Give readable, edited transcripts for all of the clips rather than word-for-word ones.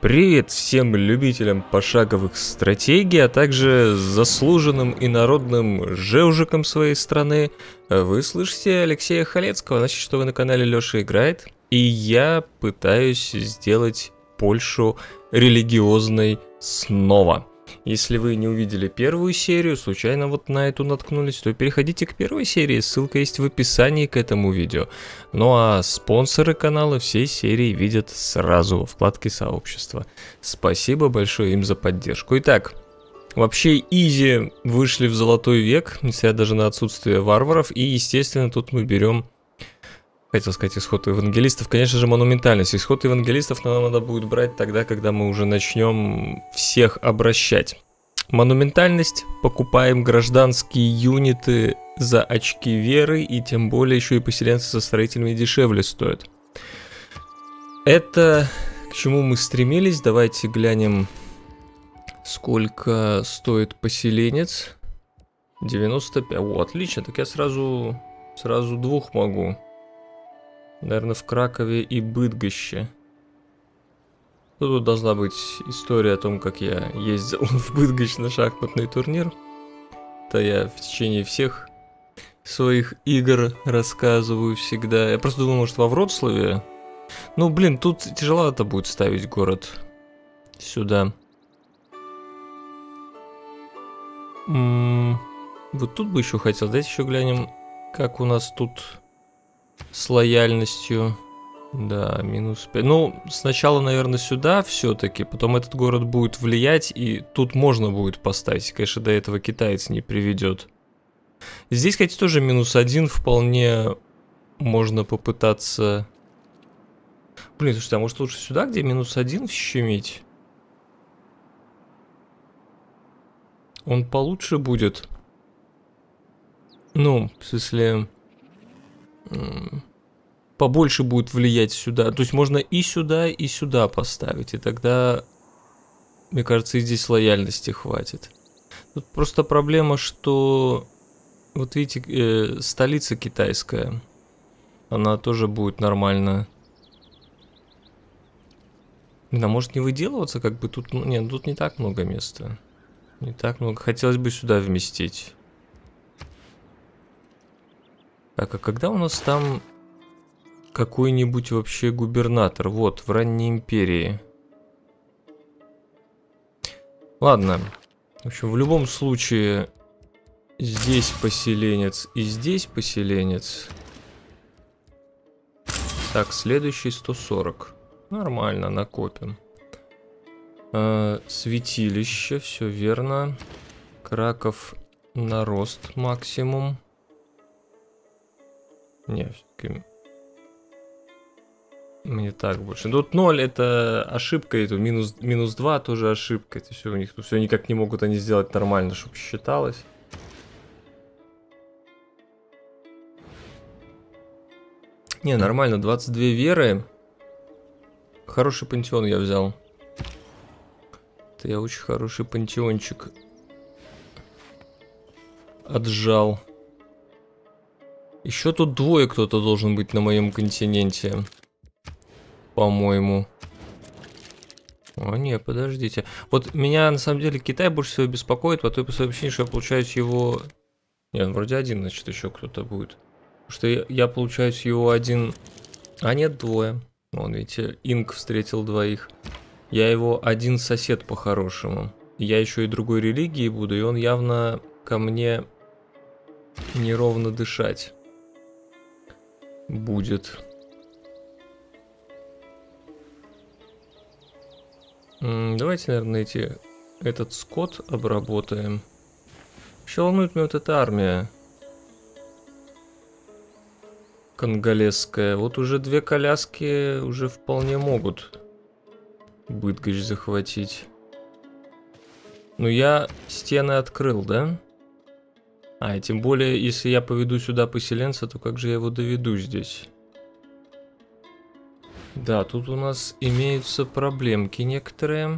Привет всем любителям пошаговых стратегий, а также заслуженным и народным жевжикам своей страны. Вы слышите Алексея Халецкого, значит, что вы на канале Лёша Играет. И я пытаюсь сделать Польшу религиозной снова. Если вы не увидели первую серию, случайно вот на эту наткнулись, то переходите к первой серии, ссылка есть в описании к этому видео. Ну а спонсоры канала всей серии видят сразу во вкладке сообщества. Спасибо большое им за поддержку. Итак, вообще изи вышли в золотой век, несмотря даже на отсутствие варваров, и естественно тут мы берем... Хотел сказать исход евангелистов, конечно же, монументальность. Исход евангелистов нам надо будет брать тогда, когда мы уже начнем всех обращать. Монументальность, покупаем гражданские юниты за очки веры, и тем более еще и поселенцы со строителями дешевле стоят. Это к чему мы стремились. Давайте глянем, сколько стоит поселенец. 95. О, отлично, так я сразу двух могу. Наверное, в Кракове и Быдгоще. Тут должна быть история о том, как я ездил в Быдгощ на шахматный турнир. Это я в течение всех своих игр рассказываю всегда. Я просто думал, может, во Вроцлаве. Ну, блин, тут тяжеловато будет ставить город сюда. Вот тут бы еще хотел. Давайте еще глянем, как у нас тут... с лояльностью. Да, минус 5. Ну, сначала, наверное, сюда все-таки, потом этот город будет влиять, и тут можно будет поставить. Конечно, до этого китаец не приведет. Здесь, кстати, тоже минус 1 вполне можно попытаться... Блин, слушайте, а может лучше сюда, где минус 1 щемить? Он получше будет. Ну, в смысле... побольше будет влиять сюда. То есть можно и сюда поставить. И тогда, мне кажется, и здесь лояльности хватит. Тут просто проблема, что... Вот видите, столица китайская. Она тоже будет нормально. Она может не выделываться, как бы тут... Ну, нет, тут не так много места. Не так много. Хотелось бы сюда вместить. Так, а когда у нас там какой-нибудь вообще губернатор? Вот, в ранней империи. Ладно. В общем, в любом случае, здесь поселенец и здесь поселенец. Так, следующий 140. Нормально, накопим. Святилище, все верно. Краков на рост максимум. Не, все-таки мне так больше. Тут 0 это ошибка, это минус 2 тоже ошибка. Это все у них тут все никак не могут они сделать нормально, чтобы считалось. Не, нормально, 22 веры. Хороший пантеон я взял. Это я очень хороший пантеончик отжал. Еще тут двое кто-то должен быть на моем континенте. По-моему. О, не, подождите. Вот меня, на самом деле, Китай больше всего беспокоит, по той причине, что я получаюсь его... Нет, он вроде один, значит, еще кто-то будет. Потому что я получаюсь его один... А нет, двое. Вон, видите, Инк встретил двоих. Я его один сосед по-хорошему. Я еще и другой религии буду, и он явно ко мне неровно дышать будет. Давайте, наверное, этот скот обработаем. Еще волнует меня вот эта армия конголезская. Вот уже две коляски уже вполне могут Быдгощ захватить. Ну, я стены открыл, да? А, и тем более, если я поведу сюда поселенца, то как же я его доведу здесь? Да, тут у нас имеются проблемки некоторые.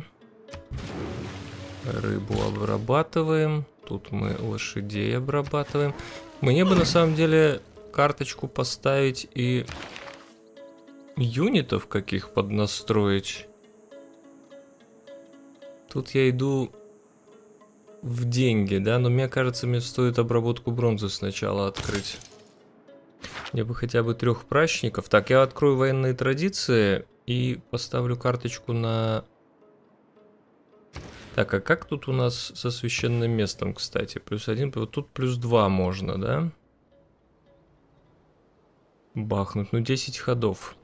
Рыбу обрабатываем. Тут мы лошадей обрабатываем. Мне бы на самом деле карточку поставить и юнитов каких поднастроить. Тут я иду в деньги, да? Но мне кажется, мне стоит обработку бронзы сначала открыть. Мне бы хотя бы 3 прачников. Так, я открою военные традиции и поставлю карточку на... Так, а как тут у нас со священным местом, кстати? +1, вот тут +2 можно, да? Бахнуть. Ну, 10 ходов.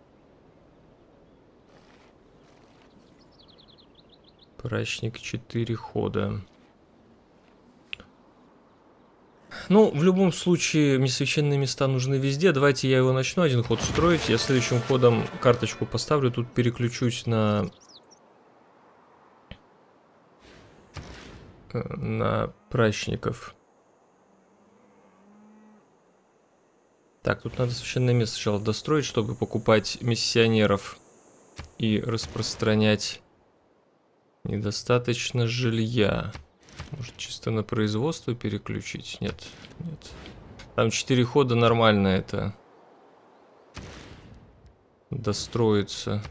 Прачник 4 хода. Ну, в любом случае, мне священные места нужны везде. Давайте я его начну 1 ход строить. Я следующим ходом карточку поставлю. Тут переключусь на прачников. Так, тут надо священное место сначала достроить, чтобы покупать миссионеров и распространять. Недостаточно жилья. Может, чисто на производство переключить? Нет, нет. Там 4 хода нормально это достроится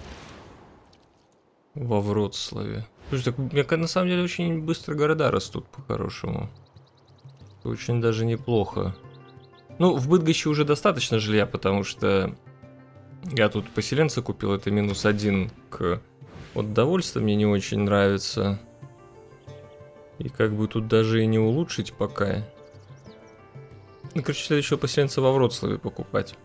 во Вроцлаве. Слушай, так мне на самом деле очень быстро города растут по-хорошему. Очень даже неплохо. Ну, в Бытгоще уже достаточно жилья, потому что я тут поселенца купил, это -1 к... Вот довольство мне не очень нравится. И как бы тут даже и не улучшить пока. Ну, короче, следующего поселенца во Вроцлаве покупать.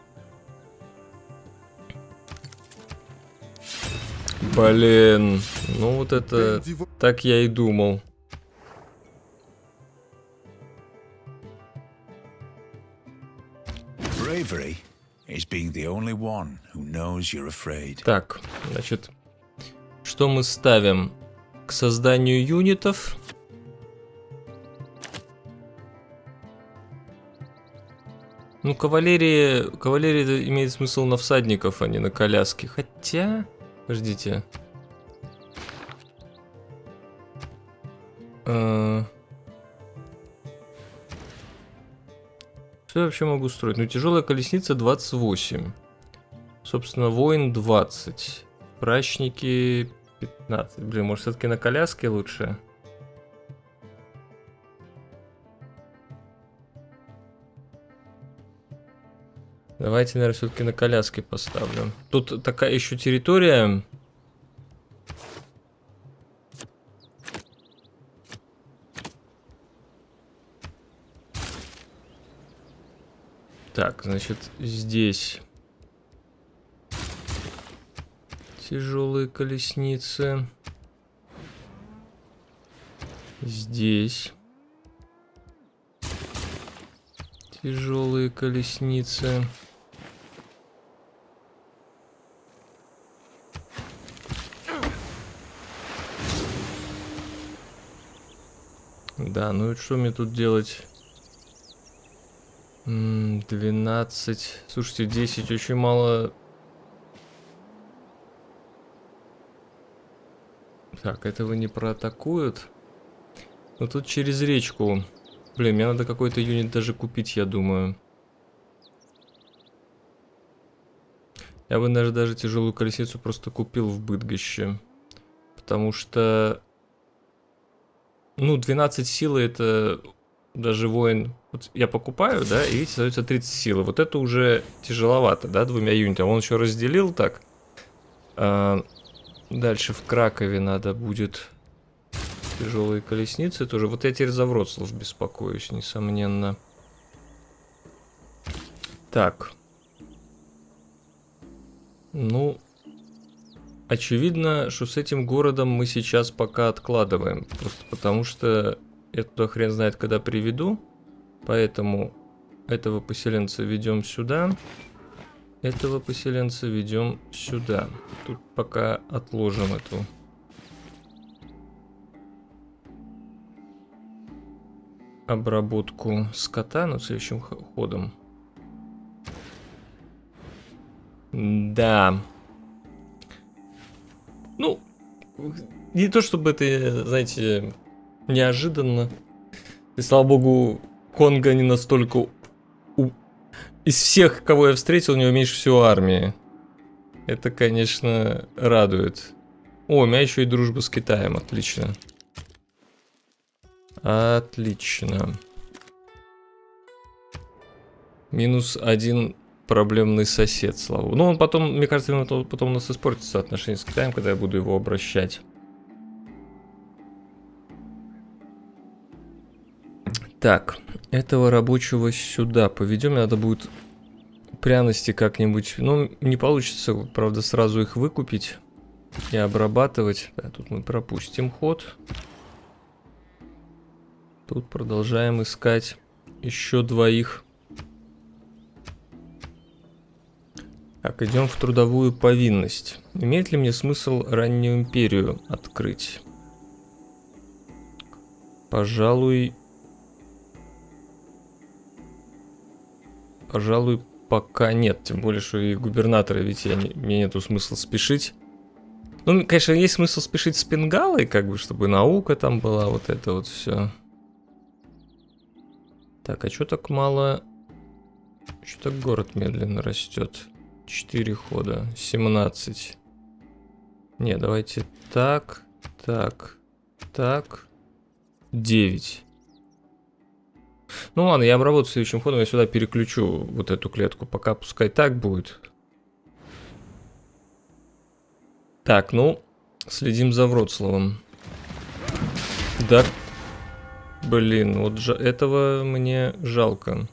Блин, ну вот это... Так я и думал. Так, значит... Что мы ставим? К созданию юнитов. Ну, кавалерия имеет смысл на всадников, а не на коляски. Хотя... Подождите. Что я вообще могу строить? Ну, тяжелая колесница 28. Собственно, воин 20. Прачники 15. Блин, может, все-таки на коляске лучше? Давайте, наверное, все-таки на коляске поставлю. Тут такая еще территория. Так, значит, здесь тяжелые колесницы. Здесь тяжелые колесницы. Да, ну и что мне тут делать? 12. Слушайте, 10 очень мало. Так, этого не проатакуют. Но тут через речку. Блин, мне надо какой-то юнит даже купить, я думаю. Я бы, наверное, даже тяжелую колесницу просто купил в Бытгоще. Потому что... Ну, 12 силы это даже воин... Вот я покупаю, да, и видите, остается 30 силы. Вот это уже тяжеловато, да, 2 юнитами. Он еще разделил так. Дальше в Кракове надо будет тяжелые колесницы тоже. Вот я теперь за Вроцлав беспокоюсь, несомненно. Так. Ну, очевидно, что с этим городом мы сейчас пока откладываем. Просто потому что я туда хрен знает, когда приведу. Поэтому этого поселенца ведем сюда. Этого поселенца ведем сюда. Тут пока отложим эту. Обработку скота, но следующим ходом. Да. Ну, не то чтобы это, знаете, неожиданно. И слава богу, Конго не настолько... Из всех, кого я встретил, у него меньше всего армии. Это, конечно, радует. О, у меня еще и дружба с Китаем, отлично. Отлично. -1 проблемный сосед, слава. Ну, он потом, мне кажется, потом у нас испортится отношения с Китаем, когда я буду его обращать. Так, этого рабочего сюда поведем. Надо будет пряности как-нибудь. Ну, не получится, правда, сразу их выкупить и обрабатывать. Да, тут мы пропустим ход. Тут продолжаем искать еще двоих. Так, идем в трудовую повинность. Имеет ли мне смысл раннюю империю открыть? Пожалуй, пока нет. Тем более, что и губернаторы, ведь мне нету смысла спешить. Ну, конечно, есть смысл спешить с Пенгалой, как бы, чтобы наука там была, вот это вот все. Так, а что так мало? Что так город медленно растет? 4 хода, 17. Не, давайте так, так, так. 9. Ну ладно, я обработаю следующим ходом, я сюда переключу вот эту клетку, пока пускай так будет. Так, ну, следим за Вроцлавом. Да, блин, вот этого мне жалко.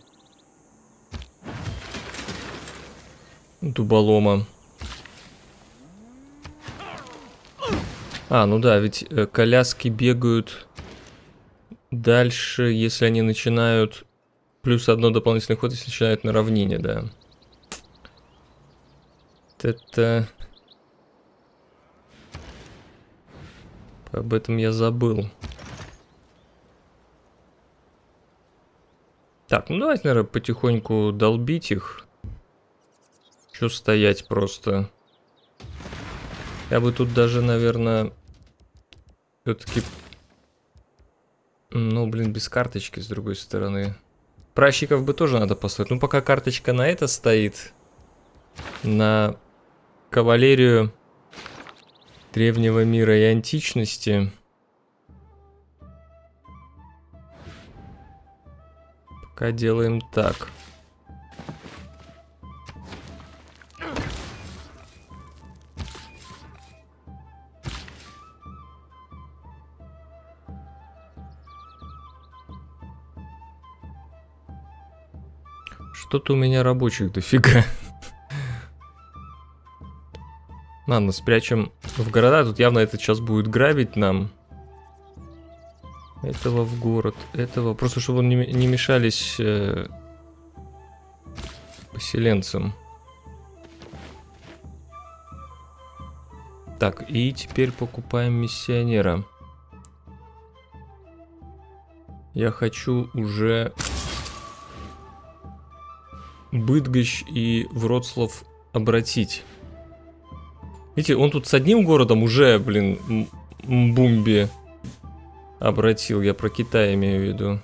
Дуболома. А, ну да, ведь коляски бегают дальше, если они начинают... +1 дополнительный ход, если начинают на равнине, да. Это... Об этом я забыл. Так, ну давайте, наверное, потихоньку долбить их. Чё стоять просто? Я бы тут даже, наверное, все-таки... Ну, блин, без карточки, с другой стороны. Пращиков бы тоже надо поставить. Ну, пока карточка на это стоит. На кавалерию древнего мира и античности. Пока делаем так. Что-то у меня рабочих дофига. Ладно, спрячем в города. Тут явно этот сейчас будет грабить нам. Этого в город. Этого. Просто чтобы он не мешались поселенцам. Так, и теперь покупаем миссионера. Я хочу уже... Быдгощ и Вроцлав обратить. Видите, он тут с одним городом уже, блин, Мбумби обратил. Я про Китай имею в виду.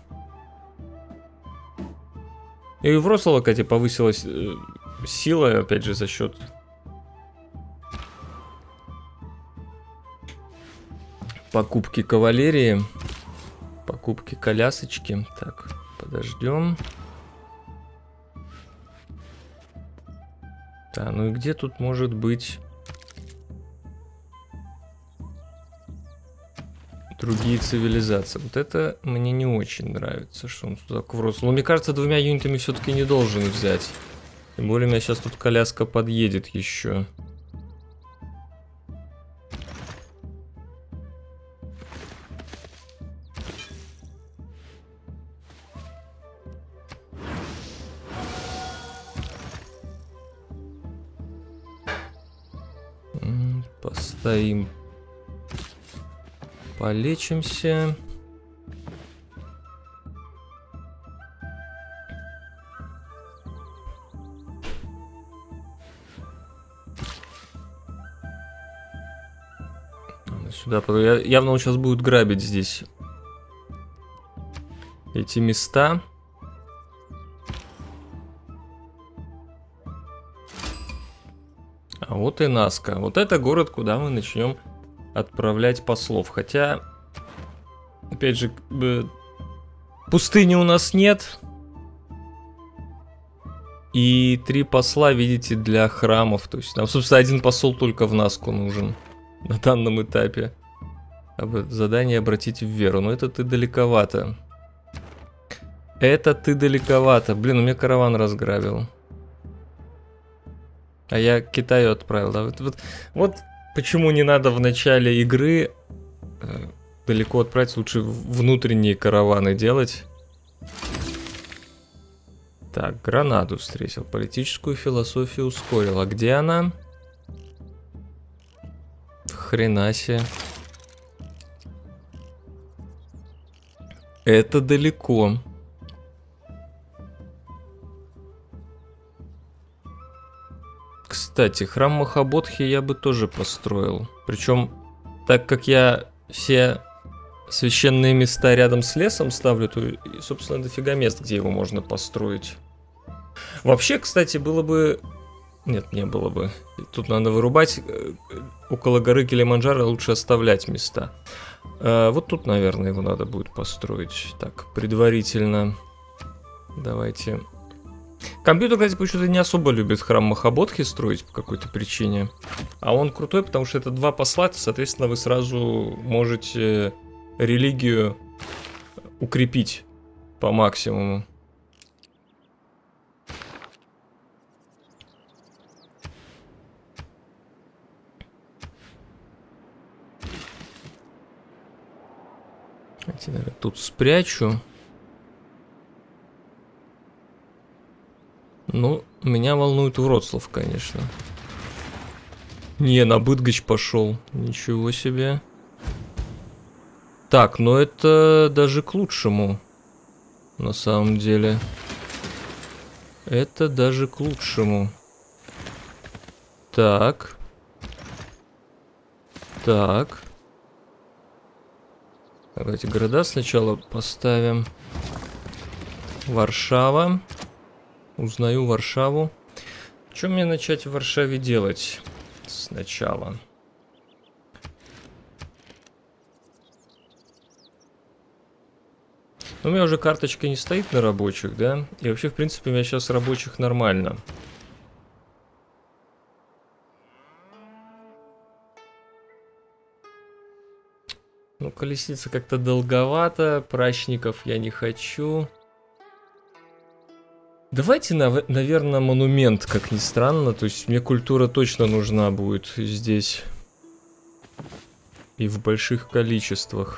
И у Вроцлава, кстати, повысилась сила, опять же, за счет покупки кавалерии. Покупки колясочки. Так, подождем. Да, ну и где тут может быть другие цивилизации? Вот это мне не очень нравится, что он туда к Вроцлаву. Но мне кажется, 2 юнитами все-таки не должен взять. Тем более у меня сейчас тут коляска подъедет еще. Постоим. Полечимся. Сюда, явно он сейчас будет грабить здесь эти места. А вот и Наска. Вот это город, куда мы начнем отправлять послов. Хотя, опять же, пустыни у нас нет. И 3 посла, видите, для храмов. То есть нам, собственно, 1 посол только в Наску нужен на данном этапе. Задание обратить в веру. Но это ты далековато. Это ты далековато. Блин, у меня караван разграбил. А я к Китаю отправил, да? Вот почему не надо в начале игры далеко отправить, лучше внутренние караваны делать. Так, гранаду встретил. Политическую философию ускорил. А где она? Хрена себе. Это далеко. Кстати, храм Махабодхи я бы тоже построил. Причем, так как я все священные места рядом с лесом ставлю, то, собственно, дофига мест, где его можно построить. Вообще, кстати, было бы... Нет, не было бы. Тут надо вырубать. Около горы Килиманджаро лучше оставлять места. Вот тут, наверное, его надо будет построить. Так, предварительно. Давайте... Компьютер, кстати, почему-то не особо любит храм Махабодхи строить по какой-то причине. А он крутой, потому что это 2 посла, соответственно, вы сразу можете религию укрепить по максимуму. Наверное, тут спрячу. Ну, меня волнует Вроцлав, конечно. Не, на Быдгощ пошел. Ничего себе. Так, но это даже к лучшему. На самом деле. Это даже к лучшему. Так. Так. Давайте города сначала поставим. Варшава. Узнаю Варшаву. Что мне начать в Варшаве делать сначала? Ну, у меня уже карточка не стоит на рабочих, да? И вообще, в принципе, у меня сейчас рабочих нормально. Ну, колесница как-то долговато. Прачников я не хочу. Давайте, наверное, монумент, как ни странно. То есть мне культура точно нужна будет здесь. И в больших количествах.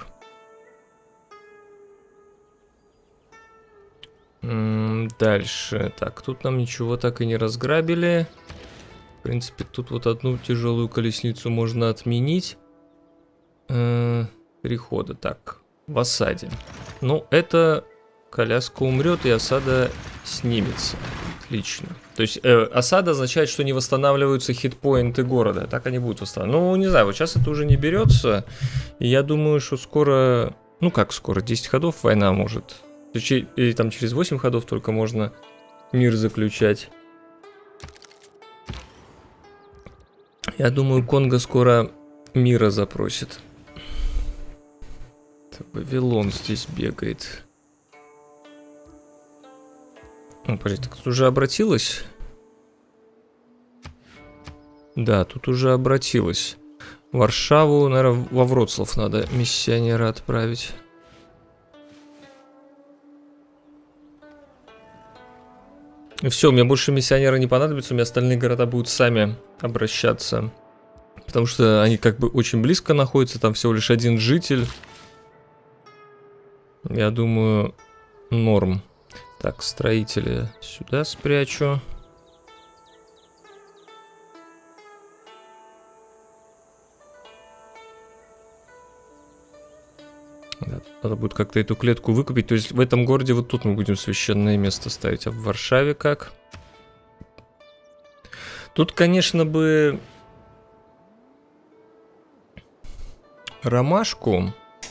Дальше. Так, тут нам ничего так и не разграбили. В принципе, тут вот одну тяжелую колесницу можно отменить. Перехода. Так, в осаде. Ну, это... Коляска умрет, и осада снимется. Отлично. То есть осада означает, что не восстанавливаются хитпоинты города. Так они будут восстанавливаться. Ну, не знаю, вот сейчас это уже не берется. И я думаю, что скоро... Ну, как скоро? 10 ходов война может. Или там через 8 ходов только можно мир заключать. Я думаю, Конго скоро мира запросит. Вавилон здесь бегает. Ну, подожди, так тут уже обратилась? Да, тут уже обратилась. Варшаву, наверное, во Вроцлав надо миссионера отправить. И все, мне больше миссионера не понадобится, у меня остальные города будут сами обращаться. Потому что они как бы очень близко находятся, там всего лишь 1 житель. Я думаю, норм. Так, строители сюда спрячу. Да, надо будет как-то эту клетку выкупить. То есть в этом городе вот тут мы будем священное место ставить. А в Варшаве как? Тут, конечно, бы... Ромашку...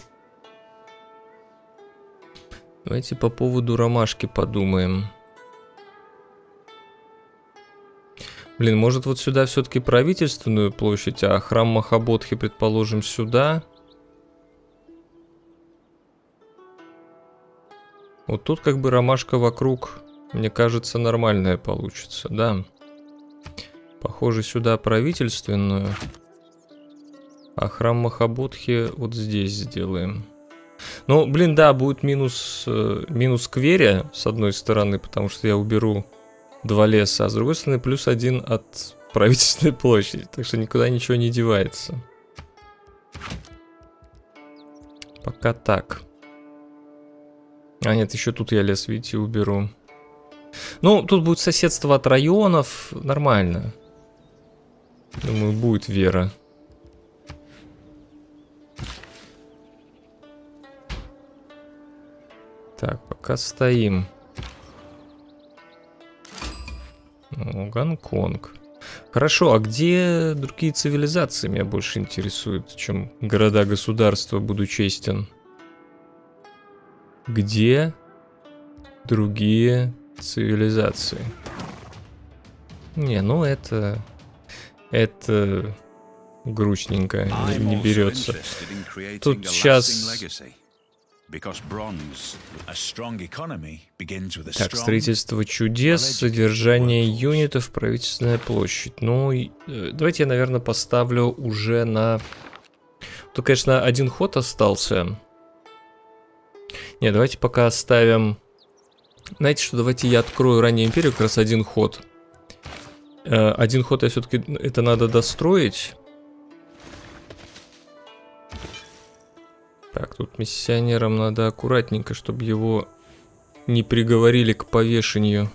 Давайте по поводу ромашки подумаем. Блин, может вот сюда все-таки правительственную площадь, а храм Махабодхи, предположим, сюда. Вот тут как бы ромашка вокруг, мне кажется, нормальная получится, да. Похоже, сюда правительственную. А храм Махабодхи вот здесь сделаем. Ну, блин, да, будет минус Кверя, с одной стороны, потому что я уберу 2 леса, а с другой стороны плюс 1 от правительственной площади. Так что никуда ничего не девается. Пока так. А нет, еще тут я лес, видите, уберу. Ну, тут будет соседство от районов. Нормально. Думаю, будет вера. Так, пока стоим. О, Гонконг. Хорошо, а где другие цивилизации меня больше интересуют, чем города-государства, буду честен? Где другие цивилизации? Не, ну это грустненько, не берется. Тут сейчас... Так, строительство чудес, содержание юнитов, правительственная площадь. Ну, давайте я, наверное, поставлю уже на... Тут, конечно, 1 ход остался. Не, давайте пока оставим... Знаете что, давайте я открою раннюю империю, как раз 1 ход. 1 ход я все-таки... Это надо достроить. Так, тут миссионерам надо аккуратненько, чтобы его не приговорили к повешению.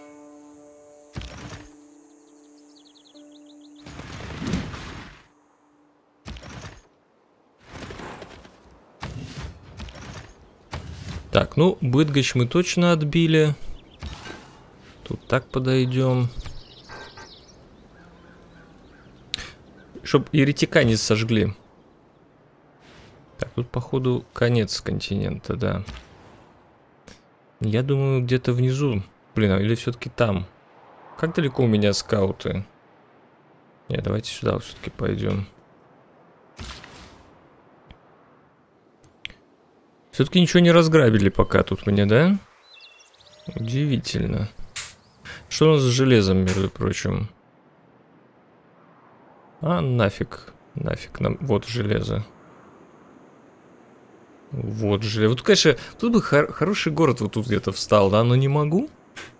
Так, ну, Быдгощ мы точно отбили. Тут так подойдем. Чтоб еретика не сожгли. Так, тут, походу, конец континента, да. Я думаю, где-то внизу. Блин, а или все-таки там? Как далеко у меня скауты? Не, давайте сюда все-таки пойдем. Все-таки ничего не разграбили пока тут мне, да? Удивительно. Что у нас с железом, между прочим? А, нафиг. Нафиг нам. Вот железо. Вот же. Вот, конечно, тут бы хороший город вот тут где-то встал, да, но не могу.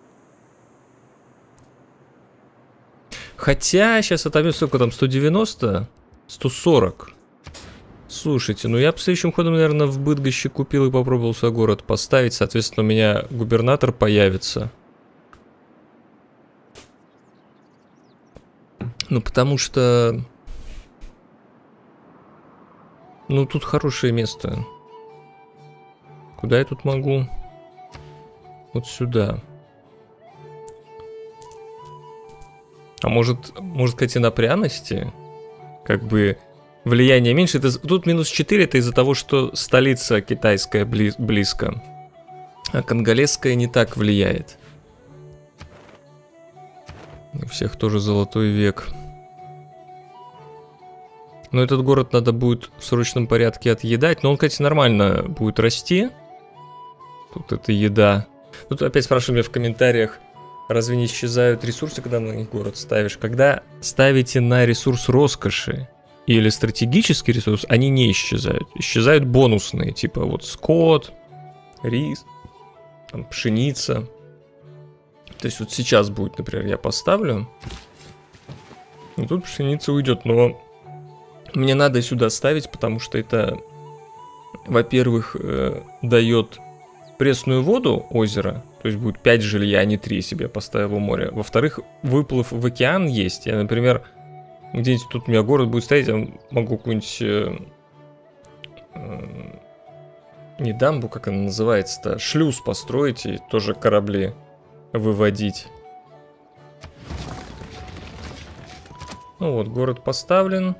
Хотя, сейчас отобьем сколько там, 190? 140. Слушайте, ну я бы следующим ходом, наверное, в Быдгоще купил и попробовал свой город поставить. Соответственно, у меня губернатор появится. Ну, потому что... Ну, тут хорошее место. Куда я тут могу? Вот сюда. А может, кстати, на пряности? Как бы влияние меньше. Это, тут минус 4, это из-за того, что столица китайская близко. А конголезская не так влияет. У всех тоже золотой век. Но этот город надо будет в срочном порядке отъедать. Но он, кстати, нормально будет расти. Тут это еда. Тут опять спрашивали меня в комментариях, разве не исчезают ресурсы, когда на них город ставишь? Когда ставите на ресурс роскоши или стратегический ресурс, они не исчезают. Исчезают бонусные, типа вот скот, рис, там, пшеница. То есть вот сейчас будет, например, я поставлю. И тут пшеница уйдет, но мне надо сюда ставить, потому что это, во-первых, дает пресную воду озера, то есть будет 5 жилья, а не 3, если бы я поставил у моря. Во-вторых, выплыв в океан есть. Я, например, где-нибудь тут у меня город будет стоять, я могу какую-нибудь... не дамбу, как она называется-то, шлюз построить и тоже корабли выводить. Ну вот, город поставлен.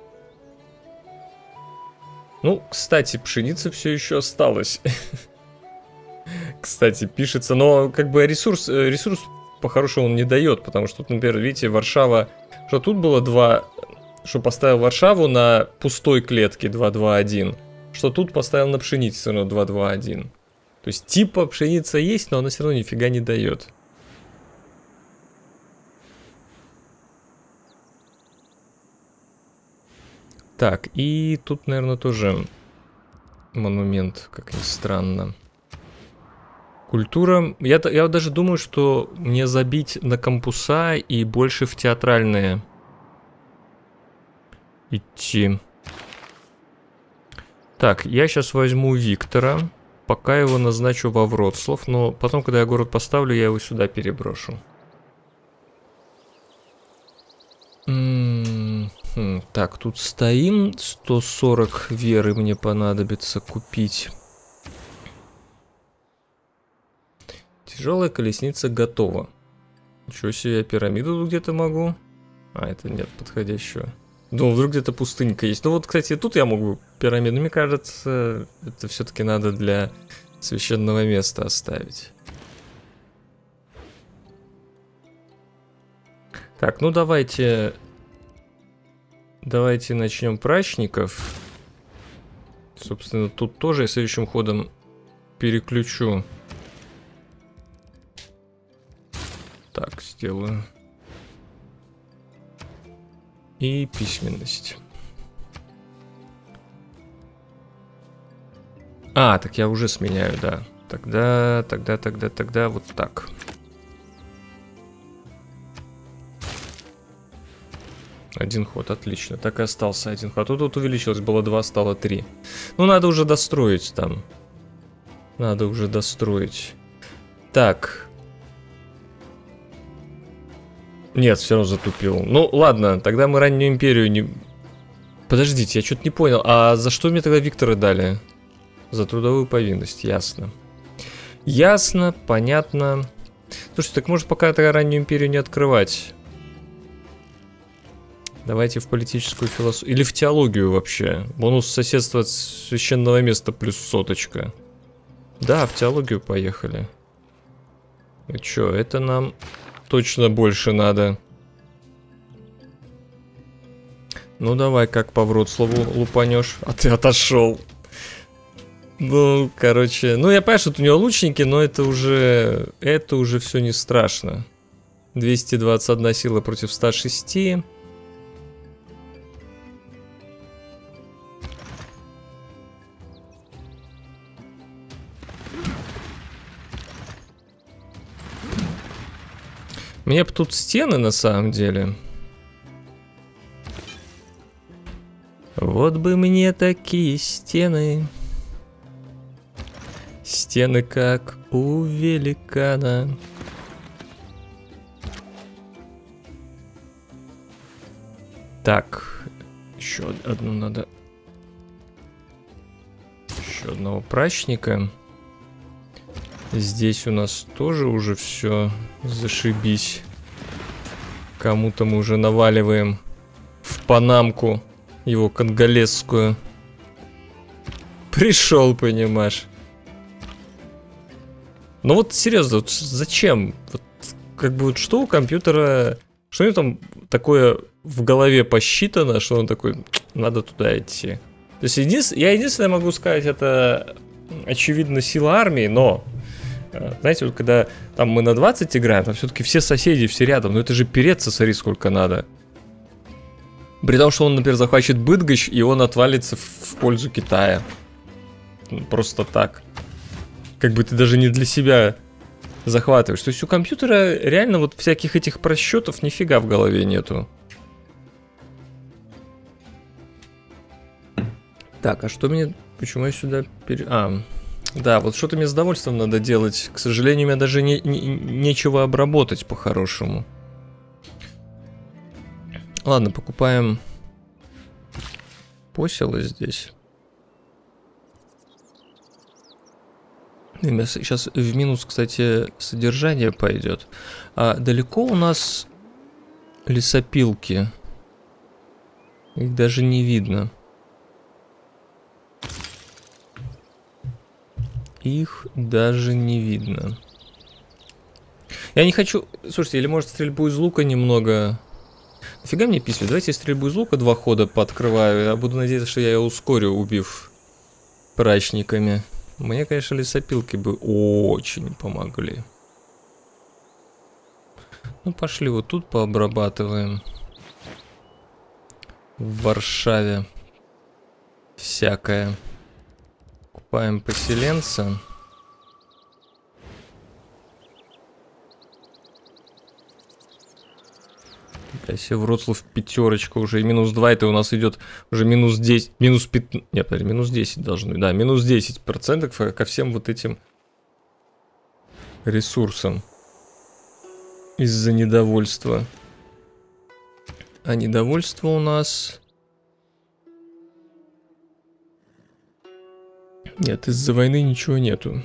Ну, кстати, пшеница все еще осталась. Кстати, пишется, но как бы ресурс по-хорошему он не дает, потому что тут, например, видите, Варшава, что тут было 2, что поставил Варшаву на пустой клетке 2-2-1, что тут поставил на пшенице все равно 2-2-1. То есть типа пшеница есть, но она все равно нифига не дает. Так, и тут, наверное, тоже монумент, как ни странно. Культура... Я даже думаю, что мне забить на кампуса и больше в театральные идти. Так, я сейчас возьму Виктора, пока его назначу во Вроцлав, но потом, когда я город поставлю, я его сюда переброшу. Так, тут стоим. 140 веры мне понадобится купить. Тяжелая колесница готова. Ничего себе, я пирамиду тут где-то могу. А, это нет подходящего. Думал, вдруг где-то пустынька есть. Ну вот, кстати, тут я могу пирамиду. Мне кажется, это все-таки надо для священного места оставить. Так, ну давайте начнем прачников. Собственно, тут тоже я следующим ходом переключу. Так, сделаю. И письменность. А, так я уже сменяю, да. Тогда вот так. Один ход, отлично. Так и остался один ход. Тут увеличилось, было 2, стало 3. Ну, надо уже достроить там. Надо уже достроить. Так. Нет, все равно затупил. Ну, ладно, тогда мы раннюю империю не... Подождите, я что-то не понял. А за что мне тогда Виктора дали? За трудовую повинность, ясно. Ясно, понятно. Слушайте, так может пока тогда раннюю империю не открывать? Давайте в политическую философию. Или в теологию вообще. Бонус соседства от священного места плюс 100. Да, в теологию поехали. И чё, это нам точно больше надо. Ну давай, как по Вроцлаву лупанешь. А ты отошел. Ну, короче. Ну, я понимаю, что у него лучники, но это уже все не страшно. 221 сила против 106. Мне бы тут стены на самом деле. Вот бы мне такие стены. Стены как у великана. Так, еще одну надо. Еще одного прачника. Здесь у нас тоже уже все зашибись. Кому-то мы уже наваливаем в панамку его конголезскую. Пришел, понимаешь. Ну вот серьезно, вот зачем? Вот, как бы вот что у компьютера, что у него там такое в голове посчитано, что он такой, надо туда идти. То есть я единственное могу сказать, это очевидно сила армии, но знаете, вот когда там мы на 20 играем, там все-таки все соседи, все рядом, но это же переться, смотри, сколько надо. При том, что он, например, захватит Быдгощ, и он отвалится в пользу Китая. Просто так. Как бы ты даже не для себя захватываешь. То есть у компьютера реально вот всяких этих просчетов нифига в голове нету. Так, а что мне... Почему я сюда... Да, вот что-то мне с удовольствием надо делать. К сожалению, мне даже нечего обработать по-хорошему. Ладно, покупаем поселы здесь. Сейчас в минус, кстати, содержание пойдет. А далеко у нас лесопилки? Их даже не видно. Их даже не видно. Я не хочу... Слушайте, или может стрельбу из лука немного... Нафига мне писали? Давайте я стрельбу из лука 2 хода пооткрываю. Я буду надеяться, что я ее ускорю, убив прачниками. Мне, конечно, лесопилки бы очень помогли. Ну, пошли вот тут пообрабатываем. В Варшаве всякое. Купаем поселенца. Если Вроцлав пятерочка уже и -2, это у нас идет уже -10, -15, нет, подожди, -10 должны, да, -10% ко всем вот этим ресурсам из-за недовольства. А недовольство у нас... Нет, из-за войны ничего нету.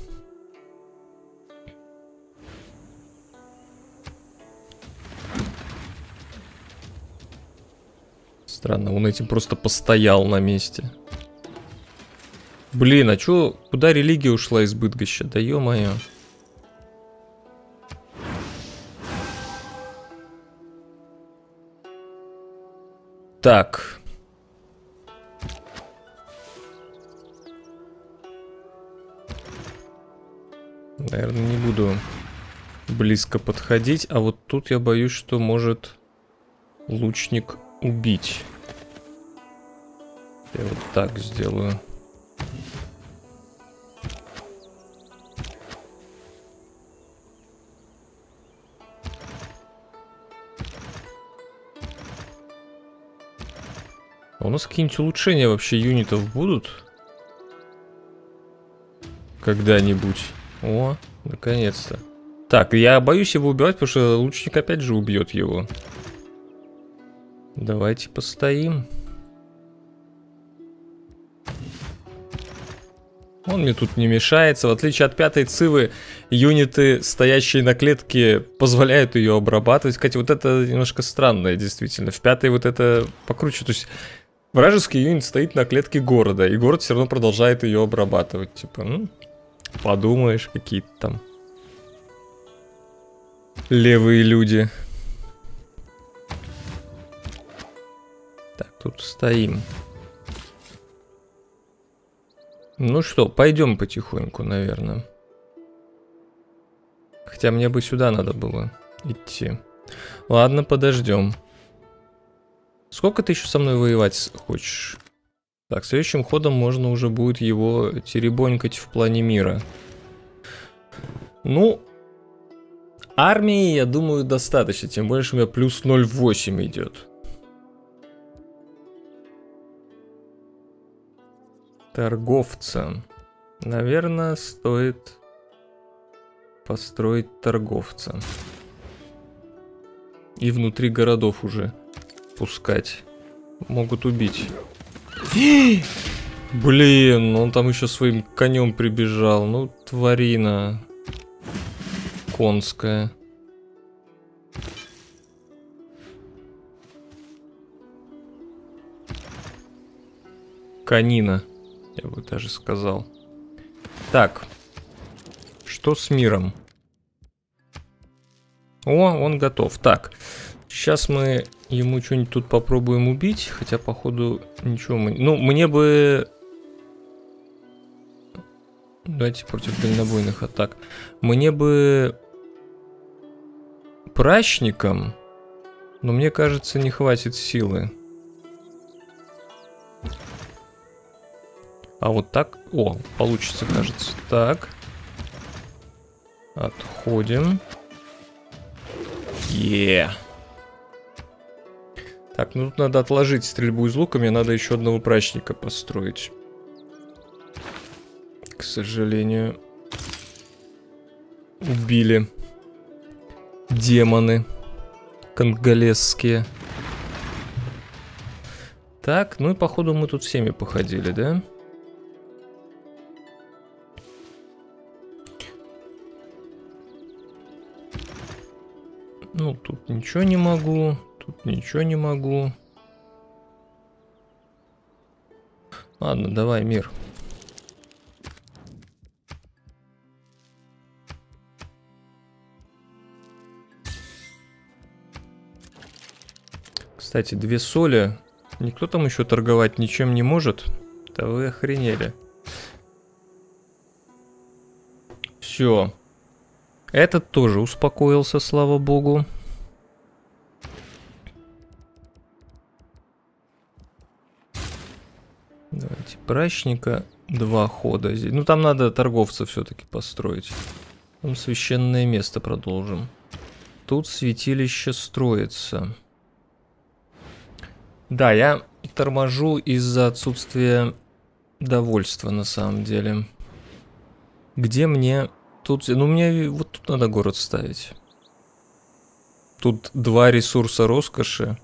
Странно, он этим просто постоял на месте. Блин, а чё, куда религия ушла из Быдгоща? Да ё-моё. Так. Наверное, не буду близко подходить. А вот тут я боюсь, что может лучник убить. Я вот так сделаю. А у нас какие-нибудь улучшения вообще юнитов будут? Когда-нибудь. О, наконец-то. Так, я боюсь его убивать, потому что лучник опять же убьет его. Давайте постоим. Он мне тут не мешается. В отличие от 5-й цивы, юниты, стоящие на клетке, позволяют ее обрабатывать. Кстати, вот это немножко странное, действительно. В 5-й вот это покруче. То есть вражеский юнит стоит на клетке города, и город все равно продолжает ее обрабатывать. Типа, ну, подумаешь, какие-то там левые люди. Так, тут стоим. Ну что, пойдем потихоньку, наверное. Хотя мне бы сюда надо было идти. Ладно, подождем. Сколько ты еще со мной воевать хочешь? Так, следующим ходом можно уже будет его теребонькать в плане мира. Ну, армии, я думаю, достаточно. Тем более, что у меня плюс 0,8 идет. Торговца. Наверное, стоит построить торговца. И внутри городов уже пускать. Могут убить. Блин, он там еще своим конем прибежал. Ну, тварина конская. Конина, я бы даже сказал. Так, что с миром? О, он готов. Так, сейчас мы ему что-нибудь тут попробуем убить. Хотя, походу, ничего мы... Ну, мне бы... Давайте против дальнобойных атак. Мне бы... Прачникам. Но мне кажется, не хватит силы. А вот так... О, получится, кажется. Так. Отходим. Так, ну тут надо отложить стрельбу из лука. Мне надо еще одного прачника построить. К сожалению. Убили. Демоны. Конголезские. Так, ну и походу мы тут всеми походили, да? Ну, тут ничего не могу. Тут ничего не могу. Ладно, давай, мир. Кстати, 2 соли. Никто там еще торговать ничем не может. Да вы охренели. Все. Этот тоже успокоился, слава богу. Давайте брачника. 2 хода здесь. Ну там надо торговца все-таки построить. Там священное место продолжим. Тут святилище строится. Да, я торможу из-за отсутствия довольства на самом деле. Где мне тут... Ну мне вот тут надо город ставить. Тут 2 ресурса роскоши.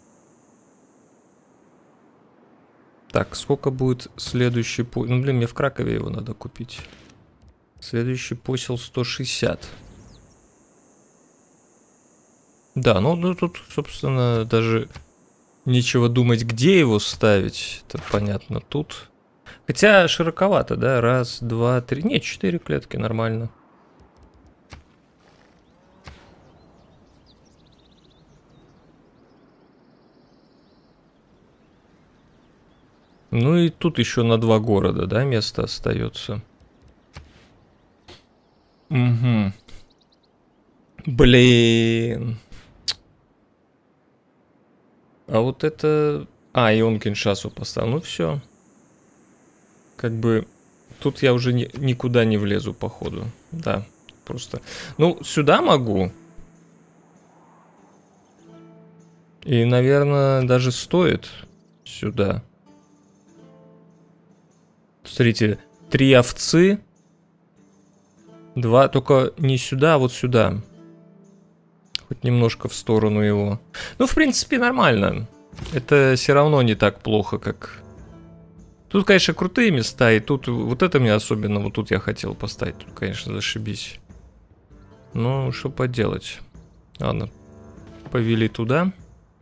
Так, сколько будет следующий посел? Ну блин, мне в Кракове его надо купить. Следующий посел 160. Да, ну тут, собственно, даже нечего думать, где его ставить. Это понятно тут. Хотя широковато, да? 1, 2, 3. Нет, 4 клетки, нормально. Ну и тут еще на 2 города, да, место остается. Угу. Блин. А вот это... А, и он Киншасу поставил. Ну все. Как бы... Тут я уже никуда не влезу, походу. Да, просто... Ну, сюда могу. И, наверное, даже стоит сюда. Смотрите, 3 овцы. 2, только не сюда, а вот сюда. Хоть немножко в сторону его. Ну, в принципе, нормально. Это все равно не так плохо, как... Тут, конечно, крутые места, и тут... Вот это мне особенно, вот тут я хотел поставить. Тут, конечно, зашибись. Ну, что поделать. Ладно. Повели туда.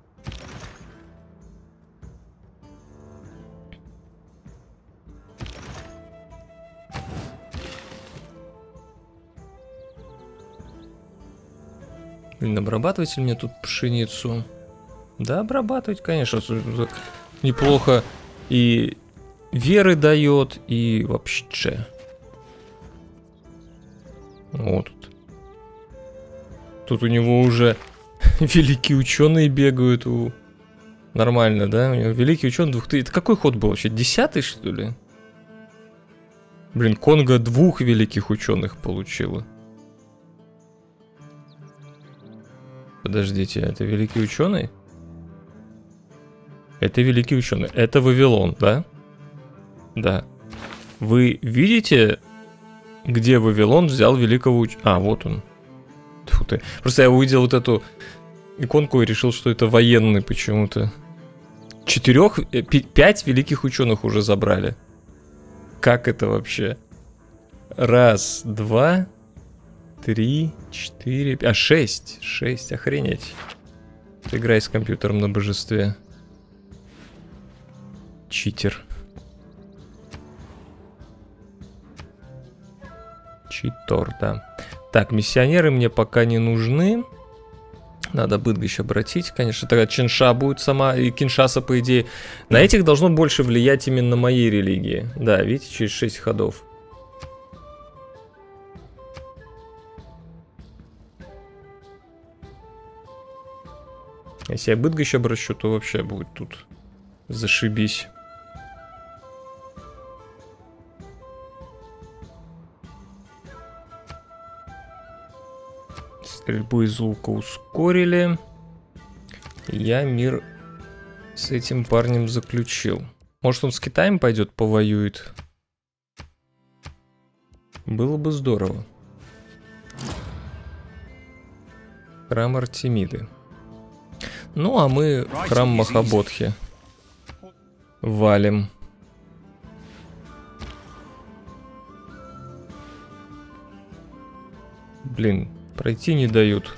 Блин, обрабатывайте мне тут пшеницу. Да, обрабатывать, конечно, неплохо. И веры дает, и вообще. Вот тут. Тут у него уже великие ученые бегают. Нормально, да? У него великий ученый 2000. Это какой ход был вообще? 10-й, что ли? Блин, Конго 2 великих ученых получила. Подождите, это великий ученый? Это великий ученый. Это Вавилон, да? Да. Вы видите, где Вавилон взял великого ученого? А, вот он. Тьфу ты. Просто я увидел вот эту иконку и решил, что это военный почему-то. 5 великих ученых уже забрали. Как это вообще? 1, 2, 3, 4, 6. 6, охренеть. Играй с компьютером на божестве. Читер. Читор, да. Так, миссионеры мне пока не нужны. Надо Быдгощ обратить. Конечно, тогда Чинша будет сама, и Киншаса, по идее. На этих должно больше влиять именно моей религии. Да, видите, через 6 ходов. Если я Быдгощ обращу, то вообще будет тут зашибись. Стрельбу из лука ускорили. Я мир с этим парнем заключил. Может, он с Китаем пойдет, повоюет? Было бы здорово. Храм Артемиды. Ну, а мы храм Махабодхи валим. Блин, пройти не дают.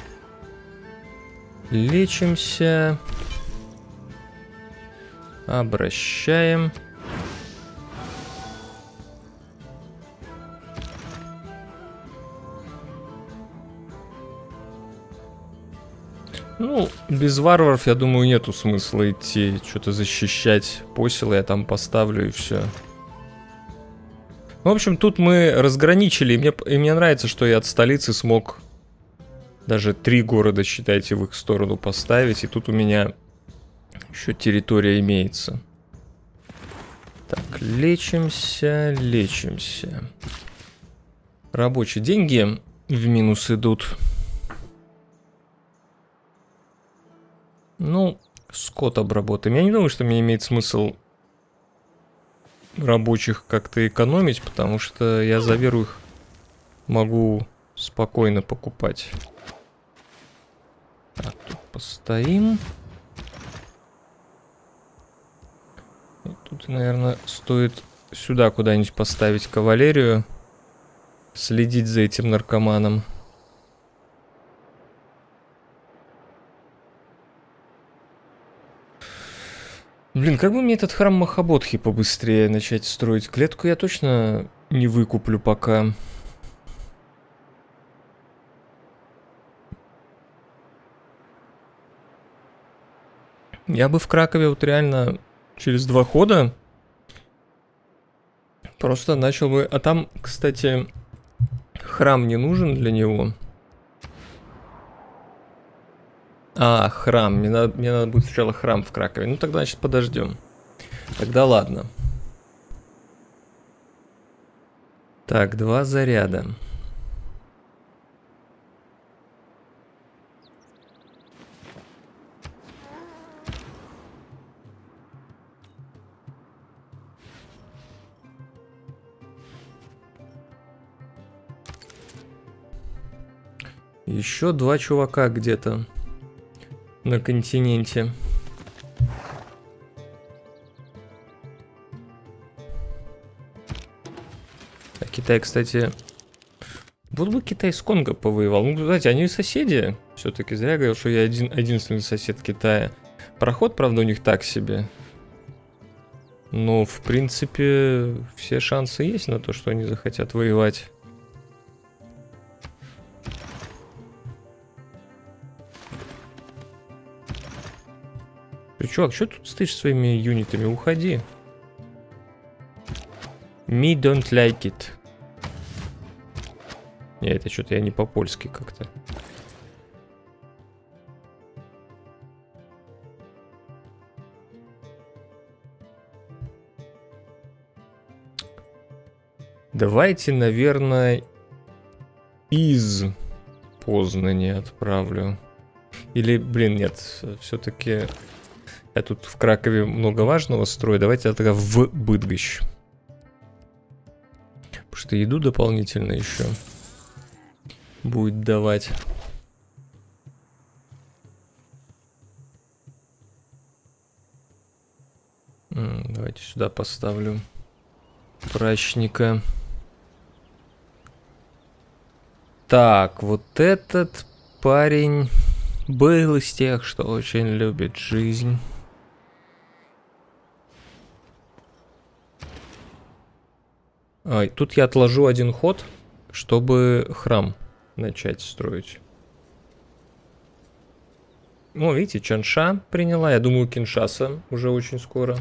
Лечимся. Обращаем. Ну, без варваров, я думаю, нету смысла идти, что-то защищать. Посела я там поставлю и все. В общем, тут мы разграничили, и мне нравится, что я от столицы смог даже 3 города, считайте, в их сторону поставить. И тут у меня еще территория имеется. Так, лечимся, лечимся. Рабочие деньги в минус идут. Ну, скот обработаем. Я не думаю, что мне имеет смысл рабочих как-то экономить, потому что я за веру их могу спокойно покупать. Так, тут постоим. И тут, наверное, стоит сюда куда-нибудь поставить кавалерию. Следить за этим наркоманом. Блин, как бы мне этот храм Махабодхи побыстрее начать строить? Клетку я точно не выкуплю пока. Я бы в Кракове вот реально через 2 хода просто начал бы... А там, кстати, храм не нужен для него. А, храм. Мне надо будет сначала храм в Кракове. Ну, тогда, значит, подождем. Тогда ладно. Так, 2 заряда. Еще 2 чувака где-то на континенте. А Китай, кстати... Вот бы Китай с Конго повоевал. Ну, знаете, они соседи. Все-таки зря говорил, что я единственный сосед Китая. Проход, правда, у них так себе. Но, в принципе, все шансы есть на то, что они захотят воевать. Чувак, что тут стоишь своими юнитами? Уходи. Me don't like it. Не, это что-то я не по-польски как-то. Давайте, наверное, из Познани отправлю. Или, блин, нет, все-таки... Я тут в Кракове много важного строю. Давайте я тогда в Быдгощ. Потому что еду дополнительно еще будет давать. Давайте сюда поставлю прачника. Так, вот этот парень был из тех, что очень любит жизнь. Тут я отложу 1 ход, чтобы храм начать строить. Ну, видите, Чанша приняла. Я думаю, Киншаса уже очень скоро.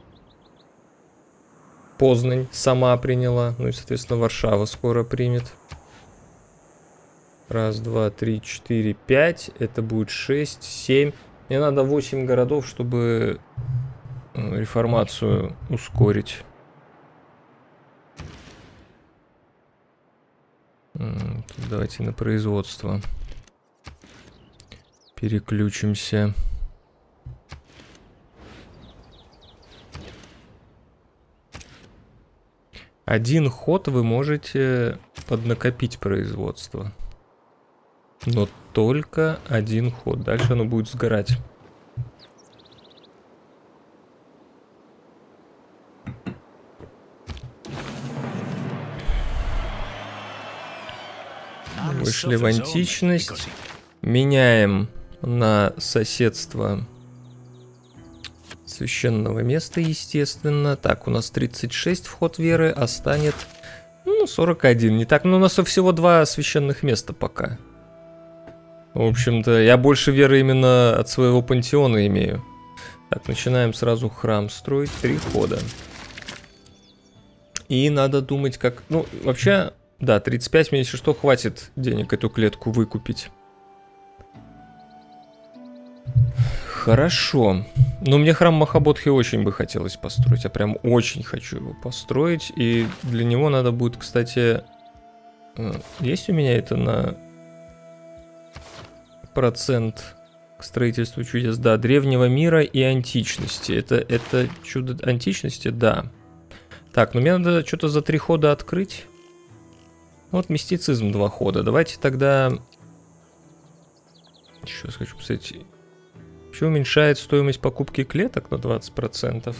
Познань сама приняла. Ну и, соответственно, Варшава скоро примет. 1, 2, 3, 4, 5. Это будет 6, 7. Мне надо 8 городов, чтобы реформацию ускорить. Давайте на производство переключимся. Один ход вы можете поднакопить производство. Но только 1 ход. Дальше оно будет сгорать. Вышли в античность. Меняем на соседство священного места, естественно. Так, у нас 36 вход веры, а станет, ну, 41. Не так, но у нас всего 2 священных места пока. В общем-то, я больше веры именно от своего пантеона имею. Так, начинаем сразу храм строить. 3 хода. И надо думать, как... Ну, вообще, да, 35 мне, если что, хватит денег эту клетку выкупить. Хорошо. Но мне храм Махабодхи очень бы хотелось построить. Я прям очень хочу его построить. И для него надо будет, кстати... Есть у меня это на процент к строительству чудес? Да, древнего мира и античности. Это чудо античности? Да. Так, ну мне надо что-то за 3 хода открыть. Вот мистицизм 2 хода. Давайте тогда... Сейчас хочу посмотреть... Еще уменьшает стоимость покупки клеток на 20%.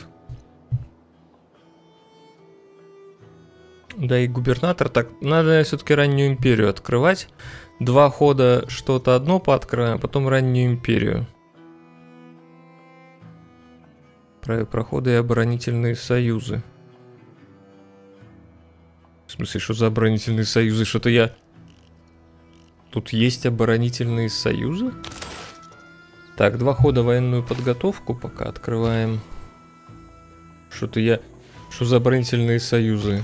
Да и губернатор, так, надо все-таки раннюю империю открывать. 2 хода что-то одно пооткрываем, потом раннюю империю. Проходы и оборонительные союзы. В смысле, что за оборонительные союзы? Что-то я... Тут есть оборонительные союзы? Так, 2 хода военную подготовку пока открываем. Что-то я... Что за оборонительные союзы?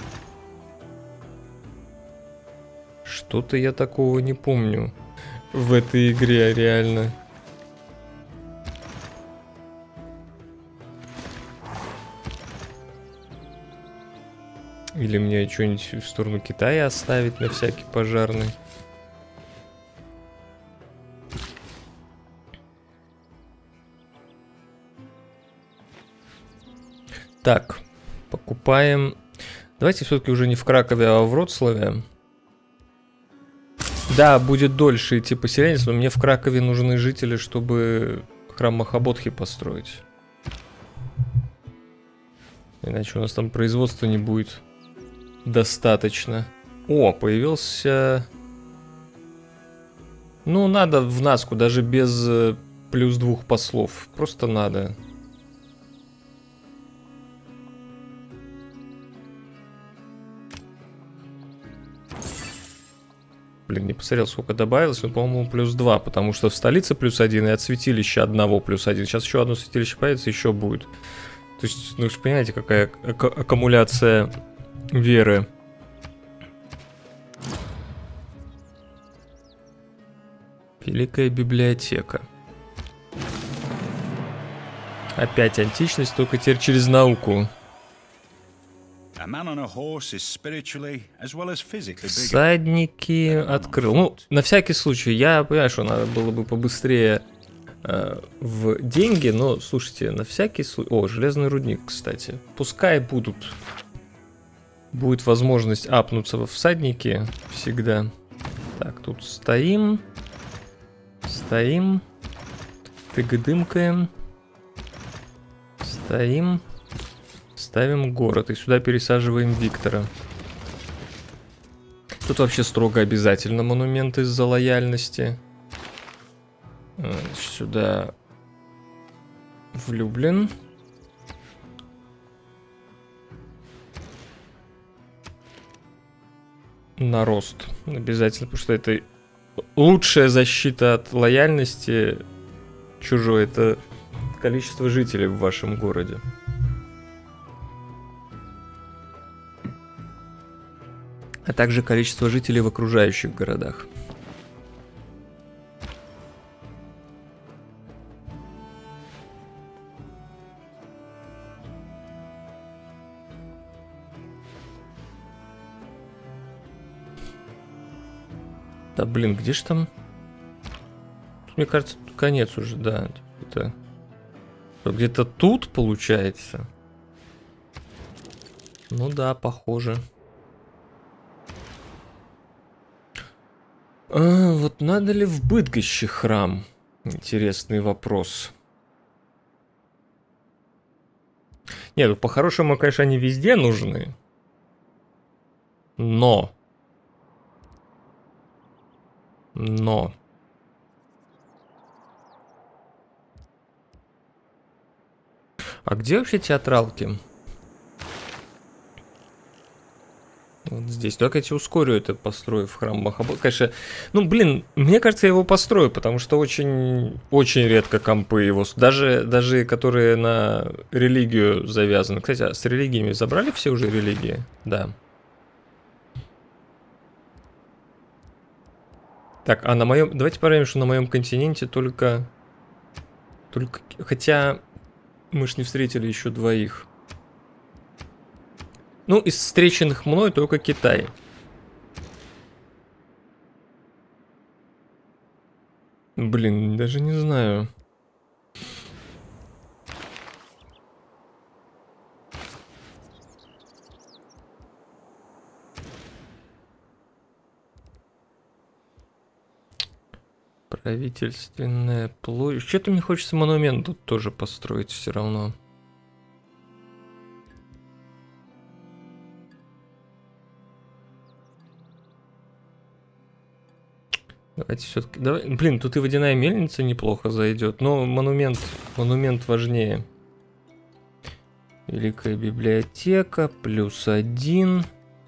Что-то я такого не помню в этой игре, реально. Или мне что-нибудь в сторону Китая оставить на всякий пожарный? Так, покупаем... Давайте все-таки уже не в Кракове, а в Вроцлаве. Да, будет дольше идти поселенец, но мне в Кракове нужны жители, чтобы храм Махабодхи построить. Иначе у нас там производства не будет достаточно. О, появился... Ну, надо в Наску, даже без плюс 2 послов. Просто надо. Блин, не посмотрел, сколько добавилось, но, по-моему, плюс 2, потому что в столице плюс 1 и от святилища одного плюс 1. Сейчас еще одно святилище появится, еще будет. То есть, ну вы же понимаете, какая аккумуляция веры. Великая библиотека. Опять античность, только теперь через науку. Всадники открыл. Ну, на всякий случай, я понимаю, что надо было бы побыстрее в деньги, но, слушайте, на всякий случай... О, железный рудник, кстати. Пускай будут. Будет возможность апнуться во всадники всегда. Так, тут стоим. Стоим. Тыгдымкаем. Стоим. Ставим город и сюда пересаживаем Виктора. Тут вообще строго обязательно монумент из-за лояльности. Сюда влюблен. На рост. Обязательно, потому что это лучшая защита от лояльности чужой. Это количество жителей в вашем городе. А также количество жителей в окружающих городах. Да блин, где ж там? Тут, мне кажется, конец уже, да. Это где-то тут получается. Ну да, похоже. Вот надо ли в Быдгоще храм? Интересный вопрос. Нет, ну по-хорошему, конечно, они везде нужны. Но. А где вообще театралки? Вот здесь. Только я тебе ускорю это, построив храм Махабода. Конечно, ну, блин, мне кажется, я его построю, потому что очень редко компы его... Даже которые на религию завязаны. Кстати, а с религиями забрали все уже религии? Да. Так, а на моем... Давайте проверим, что на моем континенте только... Хотя мы ж не встретили еще двоих. Ну, из встреченных мной только Китай. Блин, даже не знаю. Правительственная площадь. Что-то мне хочется монумент тут тоже построить все равно. Давайте все-таки... Давай... Блин, тут и водяная мельница неплохо зайдет, но монумент важнее. Великая библиотека, +1.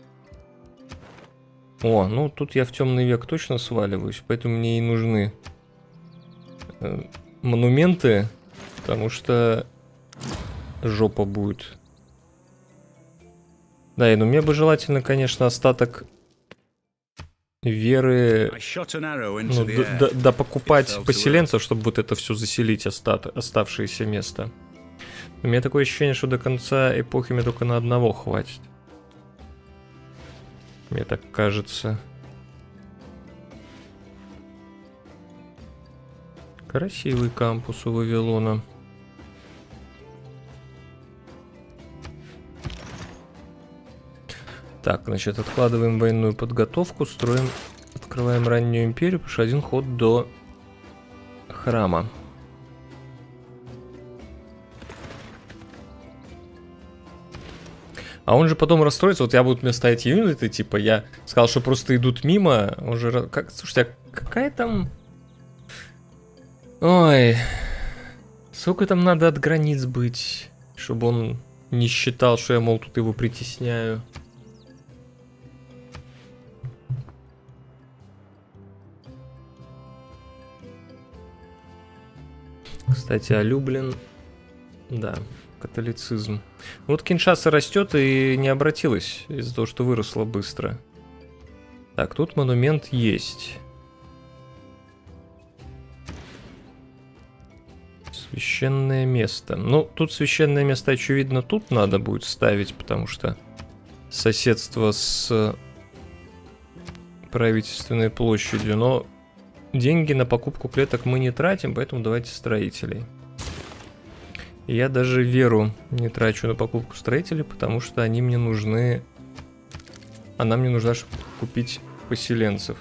О, ну тут я в темный век точно сваливаюсь, поэтому мне и нужны монументы, потому что жопа будет. Да, и ну мне бы желательно, конечно, остаток веры, ну, покупать поселенцев, чтобы вот это все заселить, оставшееся место. У меня такое ощущение, что до конца эпохи мне только на одного хватит. Мне так кажется. Красивый кампус у Вавилона. Так, значит, откладываем военную подготовку, открываем раннюю империю, потому что один ход до храма. А он же потом расстроится, вот я буду мне ставить юниты, типа я сказал, что просто идут мимо, он же... Слушайте, а какая там... Ой, сколько там надо от границ быть, чтобы он не считал, что я, мол, тут его притесняю. Кстати, а Люблин... Да, католицизм. Вот Киншаса растет и не обратилась из-за того, что выросла быстро. Так, тут монумент есть. Священное место. Ну, тут священное место, очевидно, тут надо будет ставить, потому что соседство с правительственной площадью. Но деньги на покупку клеток мы не тратим, поэтому давайте строителей. Я даже веру не трачу на покупку строителей, потому что они мне нужны... Она мне нужна, чтобы купить поселенцев.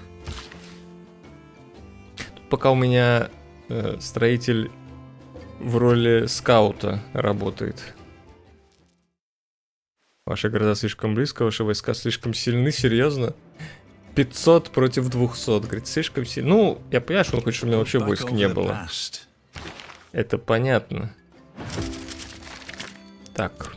Тут пока у меня строитель в роли скаута работает. Ваши города слишком близко, ваши войска слишком сильны, серьезно? 500 против 200, говорит, слишком сильно. Ну, я понимаю, что он хочет, чтобы у меня вообще войск не было. Это понятно. Так.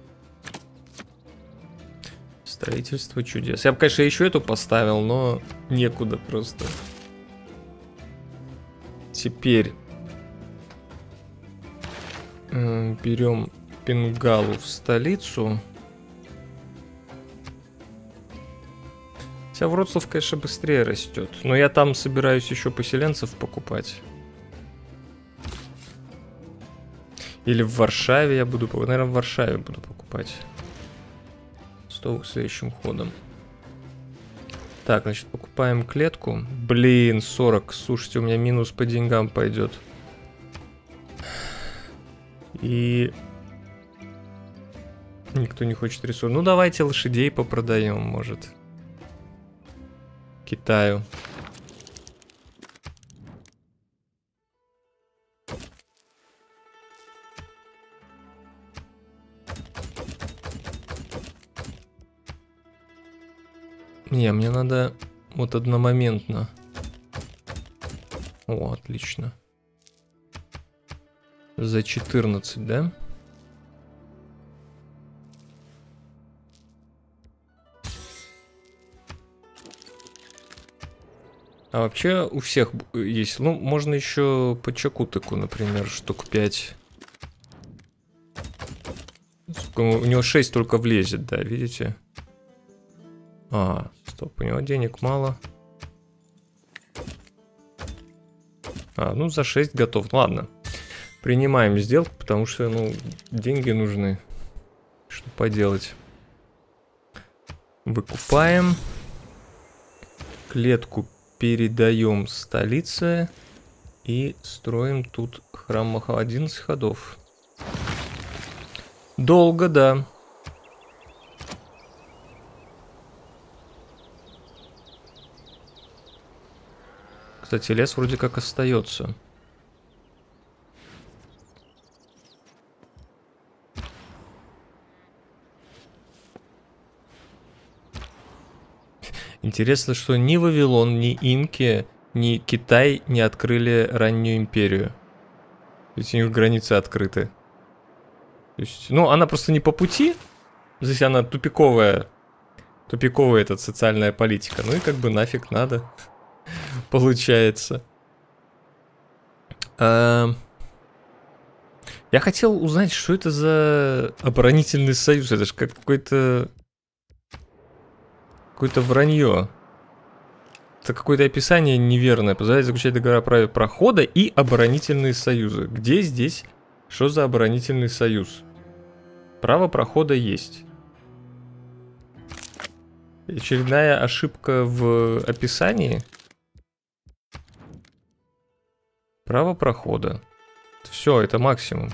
Строительство чудес. Я бы, конечно, еще эту поставил, но некуда просто. Теперь берем Пенгалу в столицу. Хотя Вроцлав, конечно, быстрее растет. Но я там собираюсь еще поселенцев покупать. Или в Варшаве я буду... Наверное, в Варшаве буду покупать. Следующим ходом. Так, значит, покупаем клетку. Блин, 40. Слушайте, у меня минус по деньгам пойдет. И... Никто не хочет ресурс. Ну, давайте лошадей попродаем, может. Китаю. Не, мне надо вот одномоментно. О, отлично. За 14, да? А вообще у всех есть. Ну, можно еще по чакутыку, например, штук 5. У него 6 только влезет, да, видите? А, стоп, у него денег мало. А, ну за 6 готов. Ладно. Принимаем сделку, потому что, ну, деньги нужны. Что поделать? Выкупаем. Клетку передаем столице. И строим тут храм Маха. 11 ходов. Долго, да. Кстати, лес вроде как остается. Интересно, что ни Вавилон, ни Инки, ни Китай не открыли раннюю империю. Ведь у них границы открыты. То есть, ну, она просто не по пути. Здесь она тупиковая. Тупиковая эта социальная политика. Ну и как бы нафиг надо. Получается. Я хотел узнать, что это за оборонительный союз. Это же как какой-то вранье. Это какое-то описание неверное. Позволяет заключать договора о праве прохода и оборонительные союзы. Где здесь? Что за оборонительный союз? Право прохода есть. Очередная ошибка в описании. Право прохода. Все, это максимум.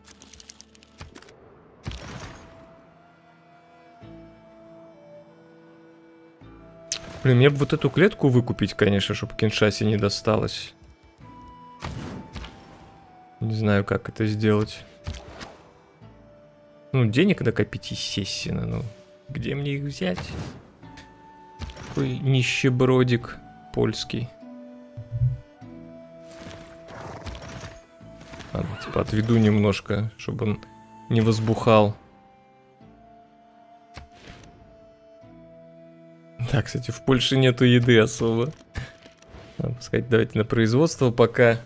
Блин, мне бы вот эту клетку выкупить, конечно, чтобы Киншасе не досталось. Не знаю, как это сделать. Ну, денег накопить, естественно. Ну, где мне их взять? Такой нищебродик польский. Ладно, типа отведу немножко, чтобы он не возбухал. Да, кстати, в Польше нету еды особо. Надо сказать, давайте на производство пока.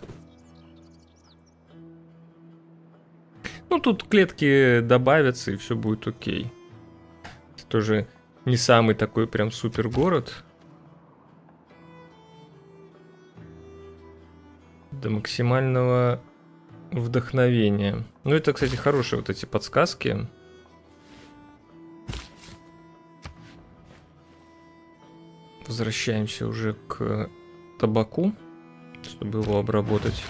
Ну, тут клетки добавятся, и все будет окей. Это тоже не самый такой прям супер город. До максимального вдохновения. Ну, это, кстати, хорошие вот эти подсказки. Возвращаемся уже к табаку, чтобы его обработать.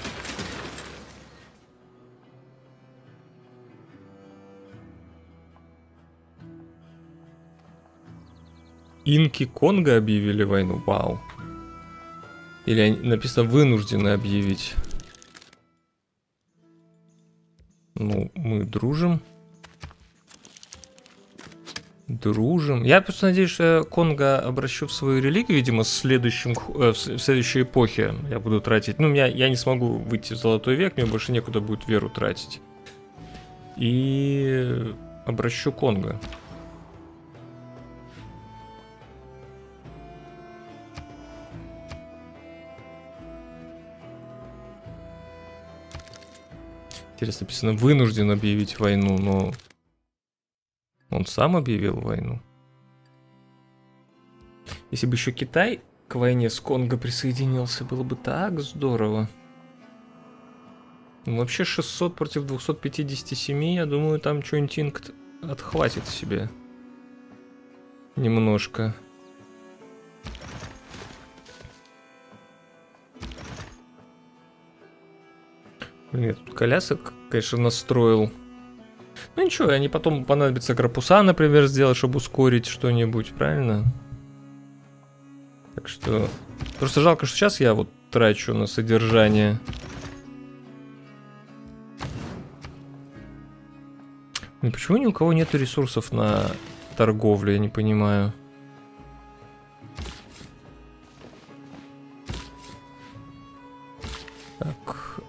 Инки Конго объявили войну. Вау. Или написано вынуждены объявить. Ну, мы дружим. Дружим. Я просто надеюсь, что Конго обращу в свою религию, видимо, в следующей эпохе я буду тратить. Ну, я не смогу выйти в Золотой век, мне больше некуда будет веру тратить. И обращу Конго. Интересно, написано, вынужден объявить войну, но он сам объявил войну. Если бы еще Китай к войне с Конго присоединился, было бы так здорово. Ну, вообще 600 против 257, я думаю, там что-нибудь Инк отхватит себе. Немножко. Блин, я тут колясок, конечно, настроил. Ну ничего, они потом понадобится корпуса, например, сделать, чтобы ускорить что-нибудь, правильно? Так что... Просто жалко, что сейчас я вот трачу на содержание. Ну, почему ни у кого нет ресурсов на торговлю, я не понимаю. Так...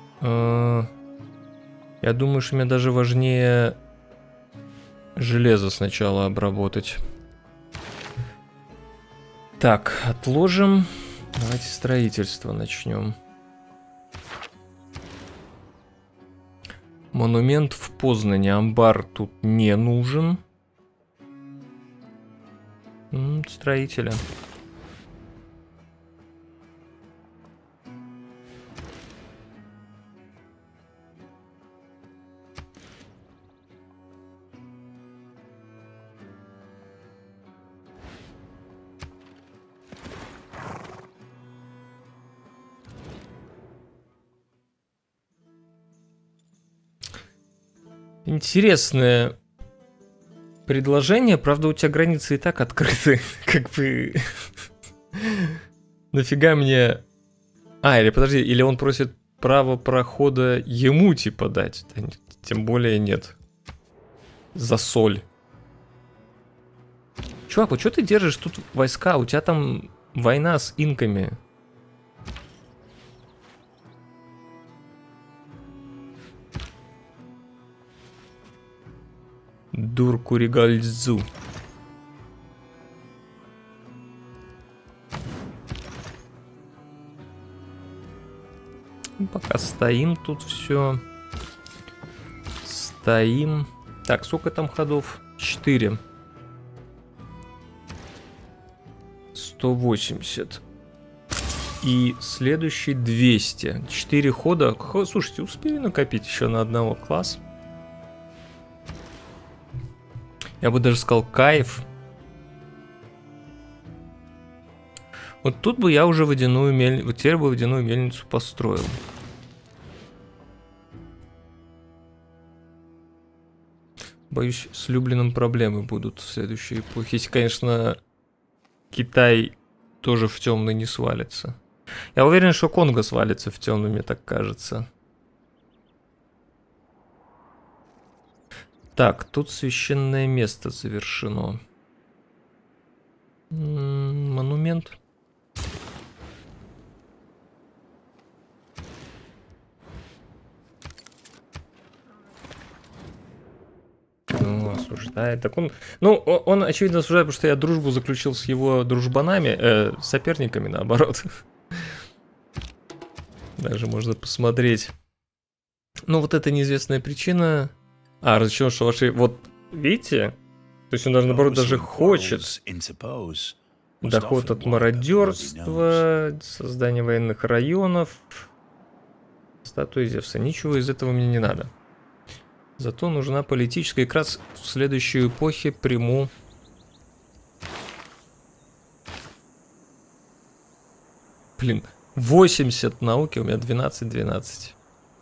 Я думаю, что мне даже важнее железо сначала обработать. Так, отложим. Давайте строительство начнем. Монумент в Познани. Амбар тут не нужен. Строителя. Интересное предложение, правда, у тебя границы и так открыты, как бы... Нафига мне... или подожди, или он просит право прохода ему, типа, дать? Тем более нет. За соль. Чувак, вот что ты держишь тут войска? У тебя там война с инками. Дуркуригальзу. Пока стоим тут все. Стоим. Так, сколько там ходов? 4. 180. И следующий 200. 4 хода. Слушайте, успею накопить еще на одного класс. Я бы даже сказал, кайф. Вот тут бы я уже водяную мельницу... Вот теперь бы водяную мельницу построил. Боюсь, с Люблином проблемы будут в следующей эпохе. Если, конечно, Китай тоже в темный не свалится. Я уверен, что Конго свалится в темный, мне так кажется. Так, тут священное место завершено. Монумент. Ну, осуждает. Так он, ну, он очевидно осуждает, потому что я дружбу заключил с его дружбанами, соперниками, наоборот. Даже можно посмотреть. Ну, вот это неизвестная причина. Разрешено, что ваши... Вот, видите? То есть он даже, наоборот, даже хочет. Доход от мародерства, создание военных районов, статуя Зевса. Ничего из этого мне не надо. Зато нужна политическая. И как раз в следующей эпохе приму... Блин, 80 науки, у меня 12.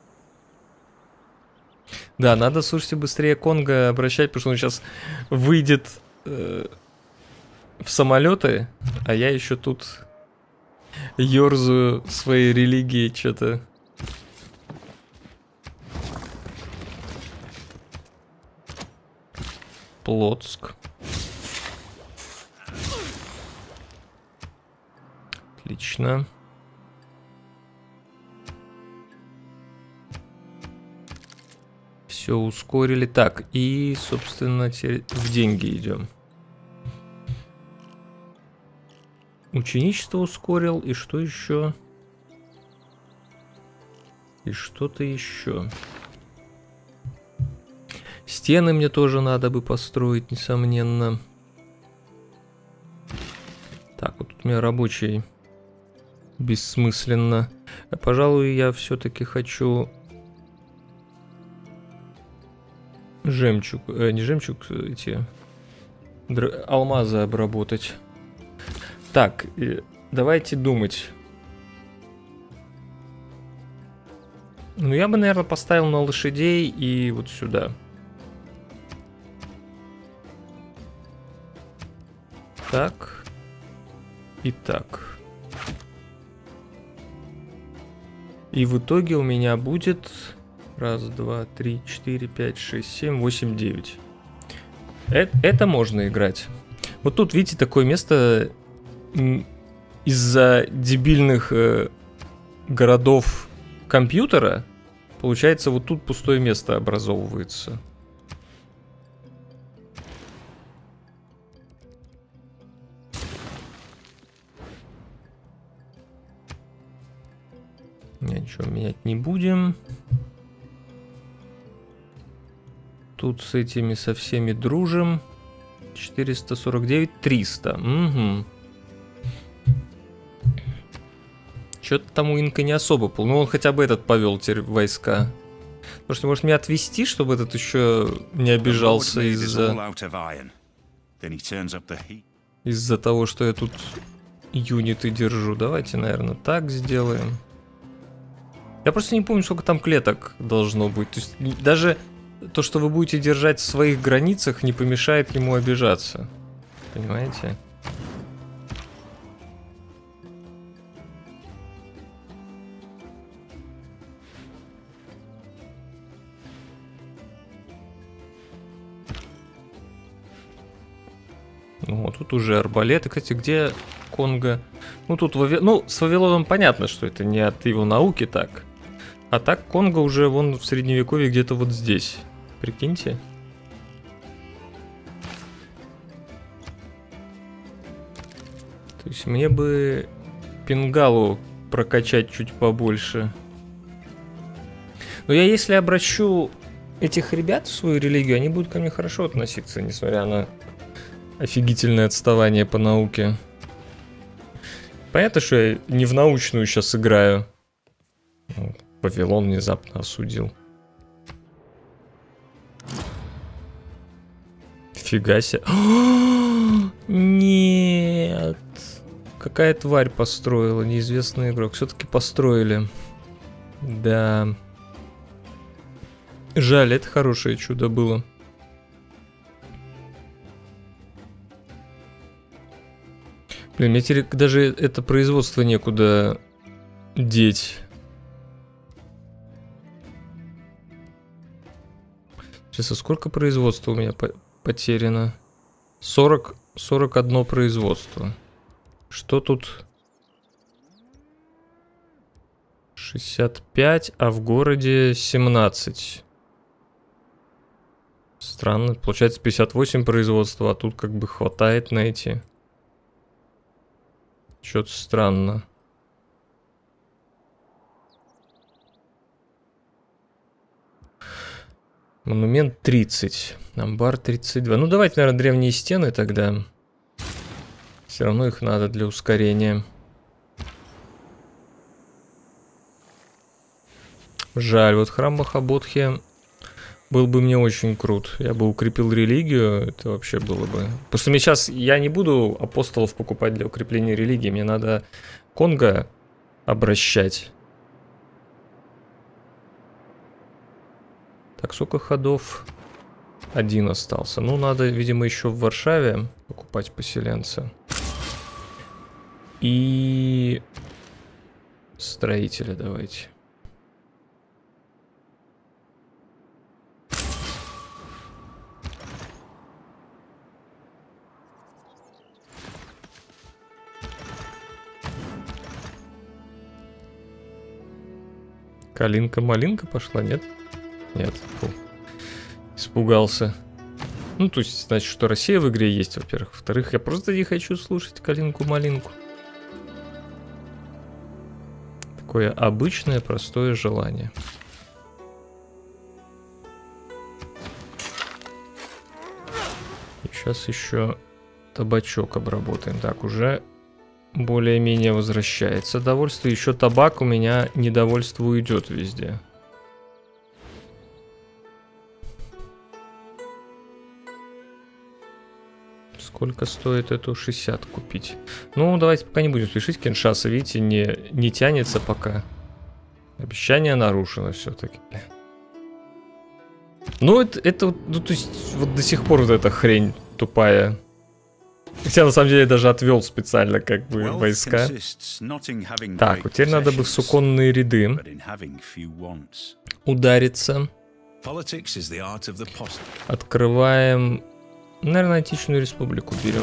Да, надо, слушайте, быстрее Конго обращать, потому что он сейчас выйдет в самолеты, а я еще тут ерзаю своей религией что-то. Плотск. Отлично. Все ускорили. Так, и, собственно, теперь в деньги идем. Ученичество ускорил. И что еще? И что-то еще. Стены мне тоже надо бы построить, несомненно. Так, вот тут у меня рабочий бессмысленно. Пожалуй, я все-таки хочу... Жемчуг, не жемчуг, эти алмазы обработать. Так, давайте думать. Ну, я бы, наверное, поставил на лошадей и вот сюда. Так. И так. И в итоге у меня будет... 1, 2, 3, 4, 5, 6, 7, 8, 9. Это можно играть. Вот тут, видите, такое место из-за дебильных городов компьютера. Получается, вот тут пустое место образовывается. Ничего менять не будем. Тут с этими со всеми дружим. 449, 300. Угу. Что-то там у Инка не особо был. Ну, он хотя бы этот повел теперь войска. Потому что, может, меня отвести, чтобы этот еще не обижался из-за того, что я тут юниты держу. Давайте, наверное, так сделаем. Я просто не помню, сколько там клеток должно быть. То есть даже то, что вы будете держать в своих границах, не помешает ему обижаться. Понимаете? Ну, тут уже арбалеты. Кстати, где Конго? Ну, тут ну, с Вавилоном понятно, что это не от его науки так. А так Конго уже вон в средневековье где-то вот здесь. Прикиньте. То есть мне бы Пингалу прокачать чуть побольше. Но я если обращу этих ребят в свою религию, они будут ко мне хорошо относиться, несмотря на офигительное отставание по науке. Понятно, что я не в научную сейчас играю. Вавилон внезапно осудил. Фига себе. Нет. Какая тварь построила, неизвестный игрок. Все-таки построили. Да. Жаль, это хорошее чудо было. Блин, мне теперь даже это производство некуда деть. Сейчас, а сколько производства у меня потеряно? 41 производство. Что тут? 65, а в городе 17. Странно, получается 58 производства, а тут как бы хватает на эти. Что-то странно. Монумент 30. Амбар 32. Ну, давайте, наверное, древние стены тогда. Все равно их надо для ускорения. Жаль, вот храм Махабодхи был бы мне очень крут. Я бы укрепил религию, это вообще было бы... Просто мне сейчас... Я не буду апостолов покупать для укрепления религии. Мне надо Конго обращать. Так, сколько ходов? 1 остался. Ну, надо, видимо, еще в Варшаве покупать поселенца. И... строителя давайте. Калинка-малинка пошла, нет? Нет. Фу. Испугался. Ну, то есть, значит, что Россия в игре есть, во-первых. Во-вторых, я просто не хочу слушать Калинку-малинку. Такое обычное, простое желание. И сейчас еще табачок обработаем. Так, уже более-менее возвращается довольство. Еще табак у меня недовольство уйдет везде. Сколько стоит эту 60 купить? Ну, давайте пока не будем спешить. Киншаса, видите, не тянется пока. Обещание нарушено все-таки. Ну, это ну, то есть, вот до сих пор вот эта хрень тупая. Хотя, на самом деле, я даже отвел специально, как бы, войска. Так, вот теперь надо бы в суконные ряды удариться. Открываем... Наверное, античную республику берем.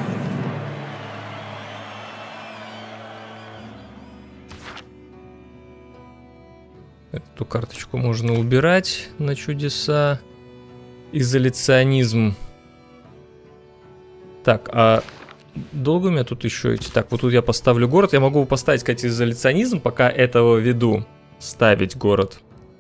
Эту карточку можно убирать на чудеса. Изоляционизм. Так, а долго у меня тут еще эти... Так, вот тут я поставлю город. Я могу поставить, кстати, изоляционизм, пока этого веду. ставить город.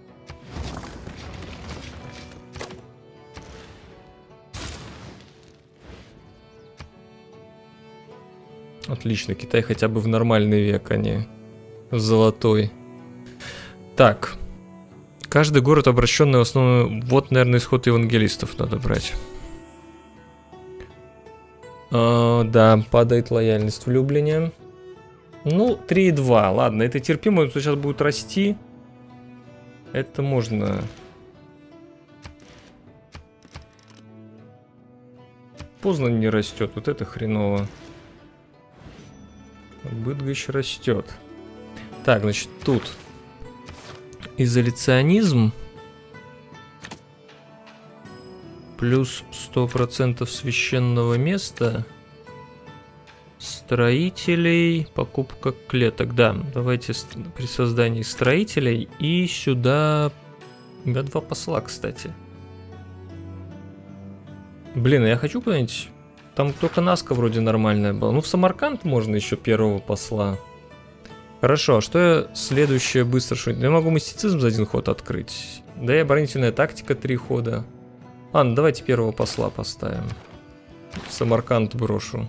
Отлично, Китай хотя бы в нормальный век, а не в золотой. Так. Каждый город, обращенный в основном... Вот, наверное, исход евангелистов надо брать. Да, падает лояльность в Люблине. Ну, 3,2. Ладно, это терпимо, это сейчас будет расти. Это можно... Познань не растет, вот это хреново. Быдгощ растет. Так, значит, тут изоляционизм плюс 100% священного места, строителей, покупка клеток. Да, давайте при создании строителей и сюда... У меня 2 посла, кстати. Блин, я хочу куда-нибудь... Там только Наска вроде нормальная была. Ну, в Самарканд можно еще первого посла. Хорошо, а что я следующее быстро... Я могу мистицизм за 1 ход открыть. Да и оборонительная тактика 3 хода. Ладно, давайте первого посла поставим. В Самарканд брошу.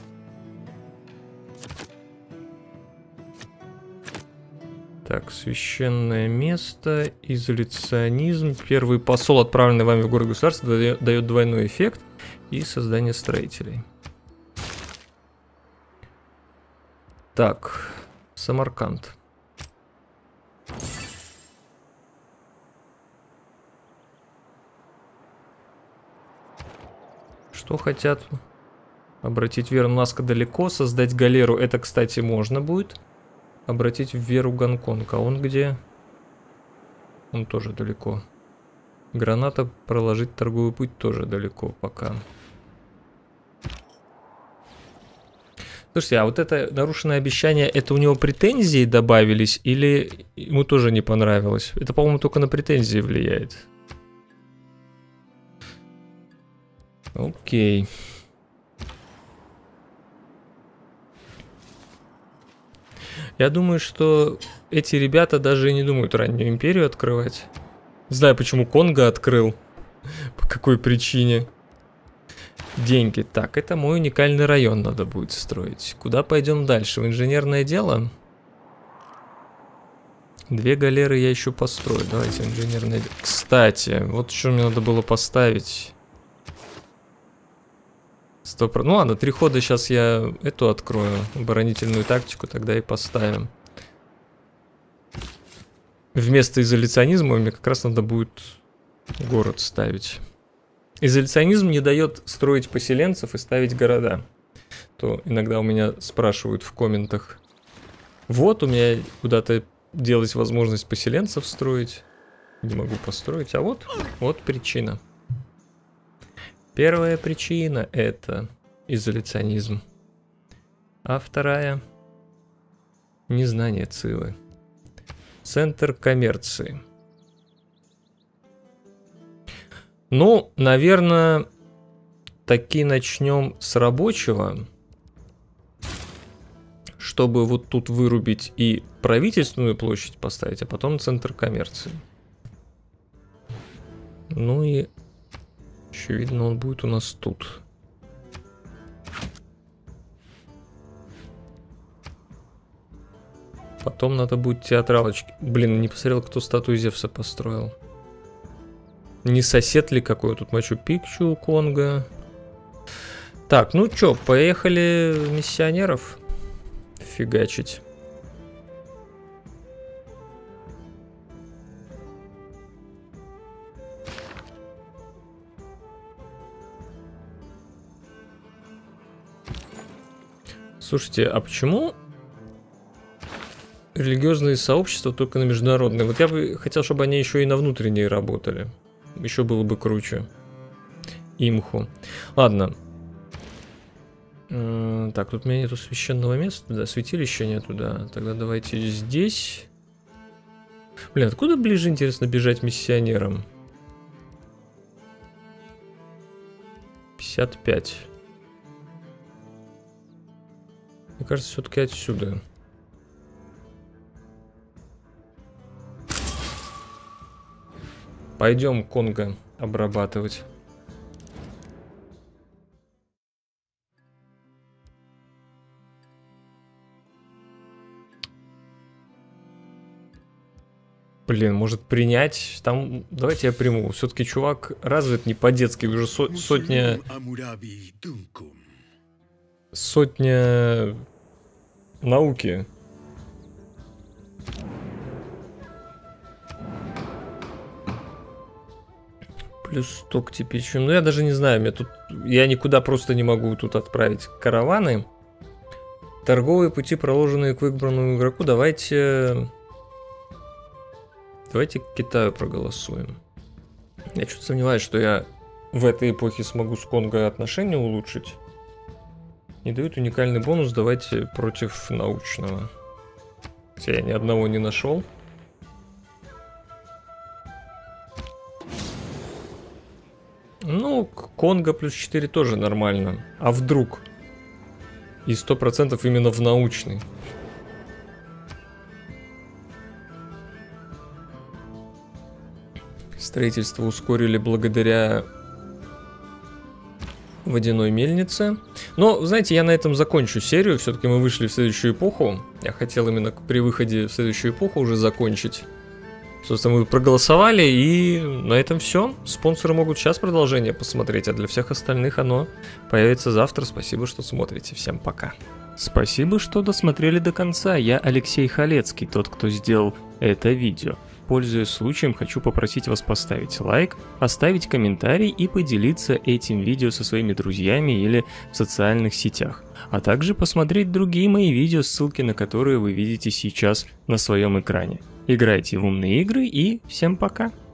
Так, священное место, изоляционизм. Первый посол, отправленный вами в город государства, дает двойной эффект. И создание строителей. Так, Самарканд. Что хотят? Обратить веру Наска далеко, создать галеру. Это, кстати, можно будет. Обратить в веру Гонконг. А он где? Он тоже далеко. Граната проложить торговый путь тоже далеко пока. Слушайте, а вот это нарушенное обещание, это у него претензии добавились или ему тоже не понравилось? Это, по-моему, только на претензии влияет. Окей. Я думаю, что эти ребята даже и не думают раннюю империю открывать. Не знаю, почему Конго открыл. По какой причине. Деньги. Так, это мой уникальный район надо будет строить. Куда пойдем дальше? В инженерное дело? 2 галеры я еще построю. Давайте инженерное дело. Кстати, вот что мне надо было поставить. 100%. Ну ладно, 3 хода сейчас я эту открою. Оборонительную тактику тогда и поставим. Вместо изоляционизма мне как раз надо будет город ставить. Изоляционизм не дает строить поселенцев и ставить города. То иногда у меня спрашивают в комментах. Вот у меня куда-то делать возможность поселенцев строить. Не могу построить. А вот причина. Первая причина это изоляционизм. А вторая незнание Цилы. Центр коммерции. Ну, наверное, таки начнем с рабочего, чтобы вот тут вырубить и правительственную площадь поставить, а потом центр коммерции. Ну и, очевидно, он будет у нас тут. Потом надо будет театралочки. Блин, не посмотрел, кто статую Зевса построил. Не сосед ли какой тут Мачу-Пикчу у Конго? Так, ну чё, поехали миссионеров фигачить. Слушайте, а почему религиозные сообщества только на международные? Вот я бы хотел, чтобы они еще и на внутренние работали. Еще было бы круче. Имху. Ладно. Так, тут у меня нету священного места, да, святилища нету, да. Тогда давайте здесь. Блин, откуда ближе, интересно, бежать миссионерам? 55. Мне кажется, все-таки отсюда. Пойдем Конго обрабатывать. Блин, может принять? Там, давайте я приму. Все-таки чувак развит не по-детски, уже сотня науки. Плюс 100 к типичным. Ну, я даже не знаю, я никуда просто не могу тут отправить караваны. Торговые пути, проложенные к выбранному игроку, давайте к Китаю проголосуем. Я что-то сомневаюсь, что я в этой эпохе смогу с Конго отношения улучшить. Не дают уникальный бонус, давайте против научного. Хотя я ни одного не нашел. Ну, Конго плюс 4 тоже нормально. А вдруг? И 100% именно в научный. Строительство ускорили благодаря водяной мельнице. Но, знаете, я на этом закончу серию. Все-таки мы вышли в следующую эпоху. Я хотел именно при выходе в следующую эпоху уже закончить. Собственно, мы проголосовали, и на этом все. Спонсоры могут сейчас продолжение посмотреть, а для всех остальных оно появится завтра. Спасибо, что смотрите. Всем пока. Спасибо, что досмотрели до конца. Я Алексей Халецкий, тот, кто сделал это видео. Пользуясь случаем, хочу попросить вас поставить лайк, оставить комментарий и поделиться этим видео со своими друзьями или в социальных сетях. А также посмотреть другие мои видео, ссылки на которые вы видите сейчас на своем экране. Играйте в умные игры и всем пока!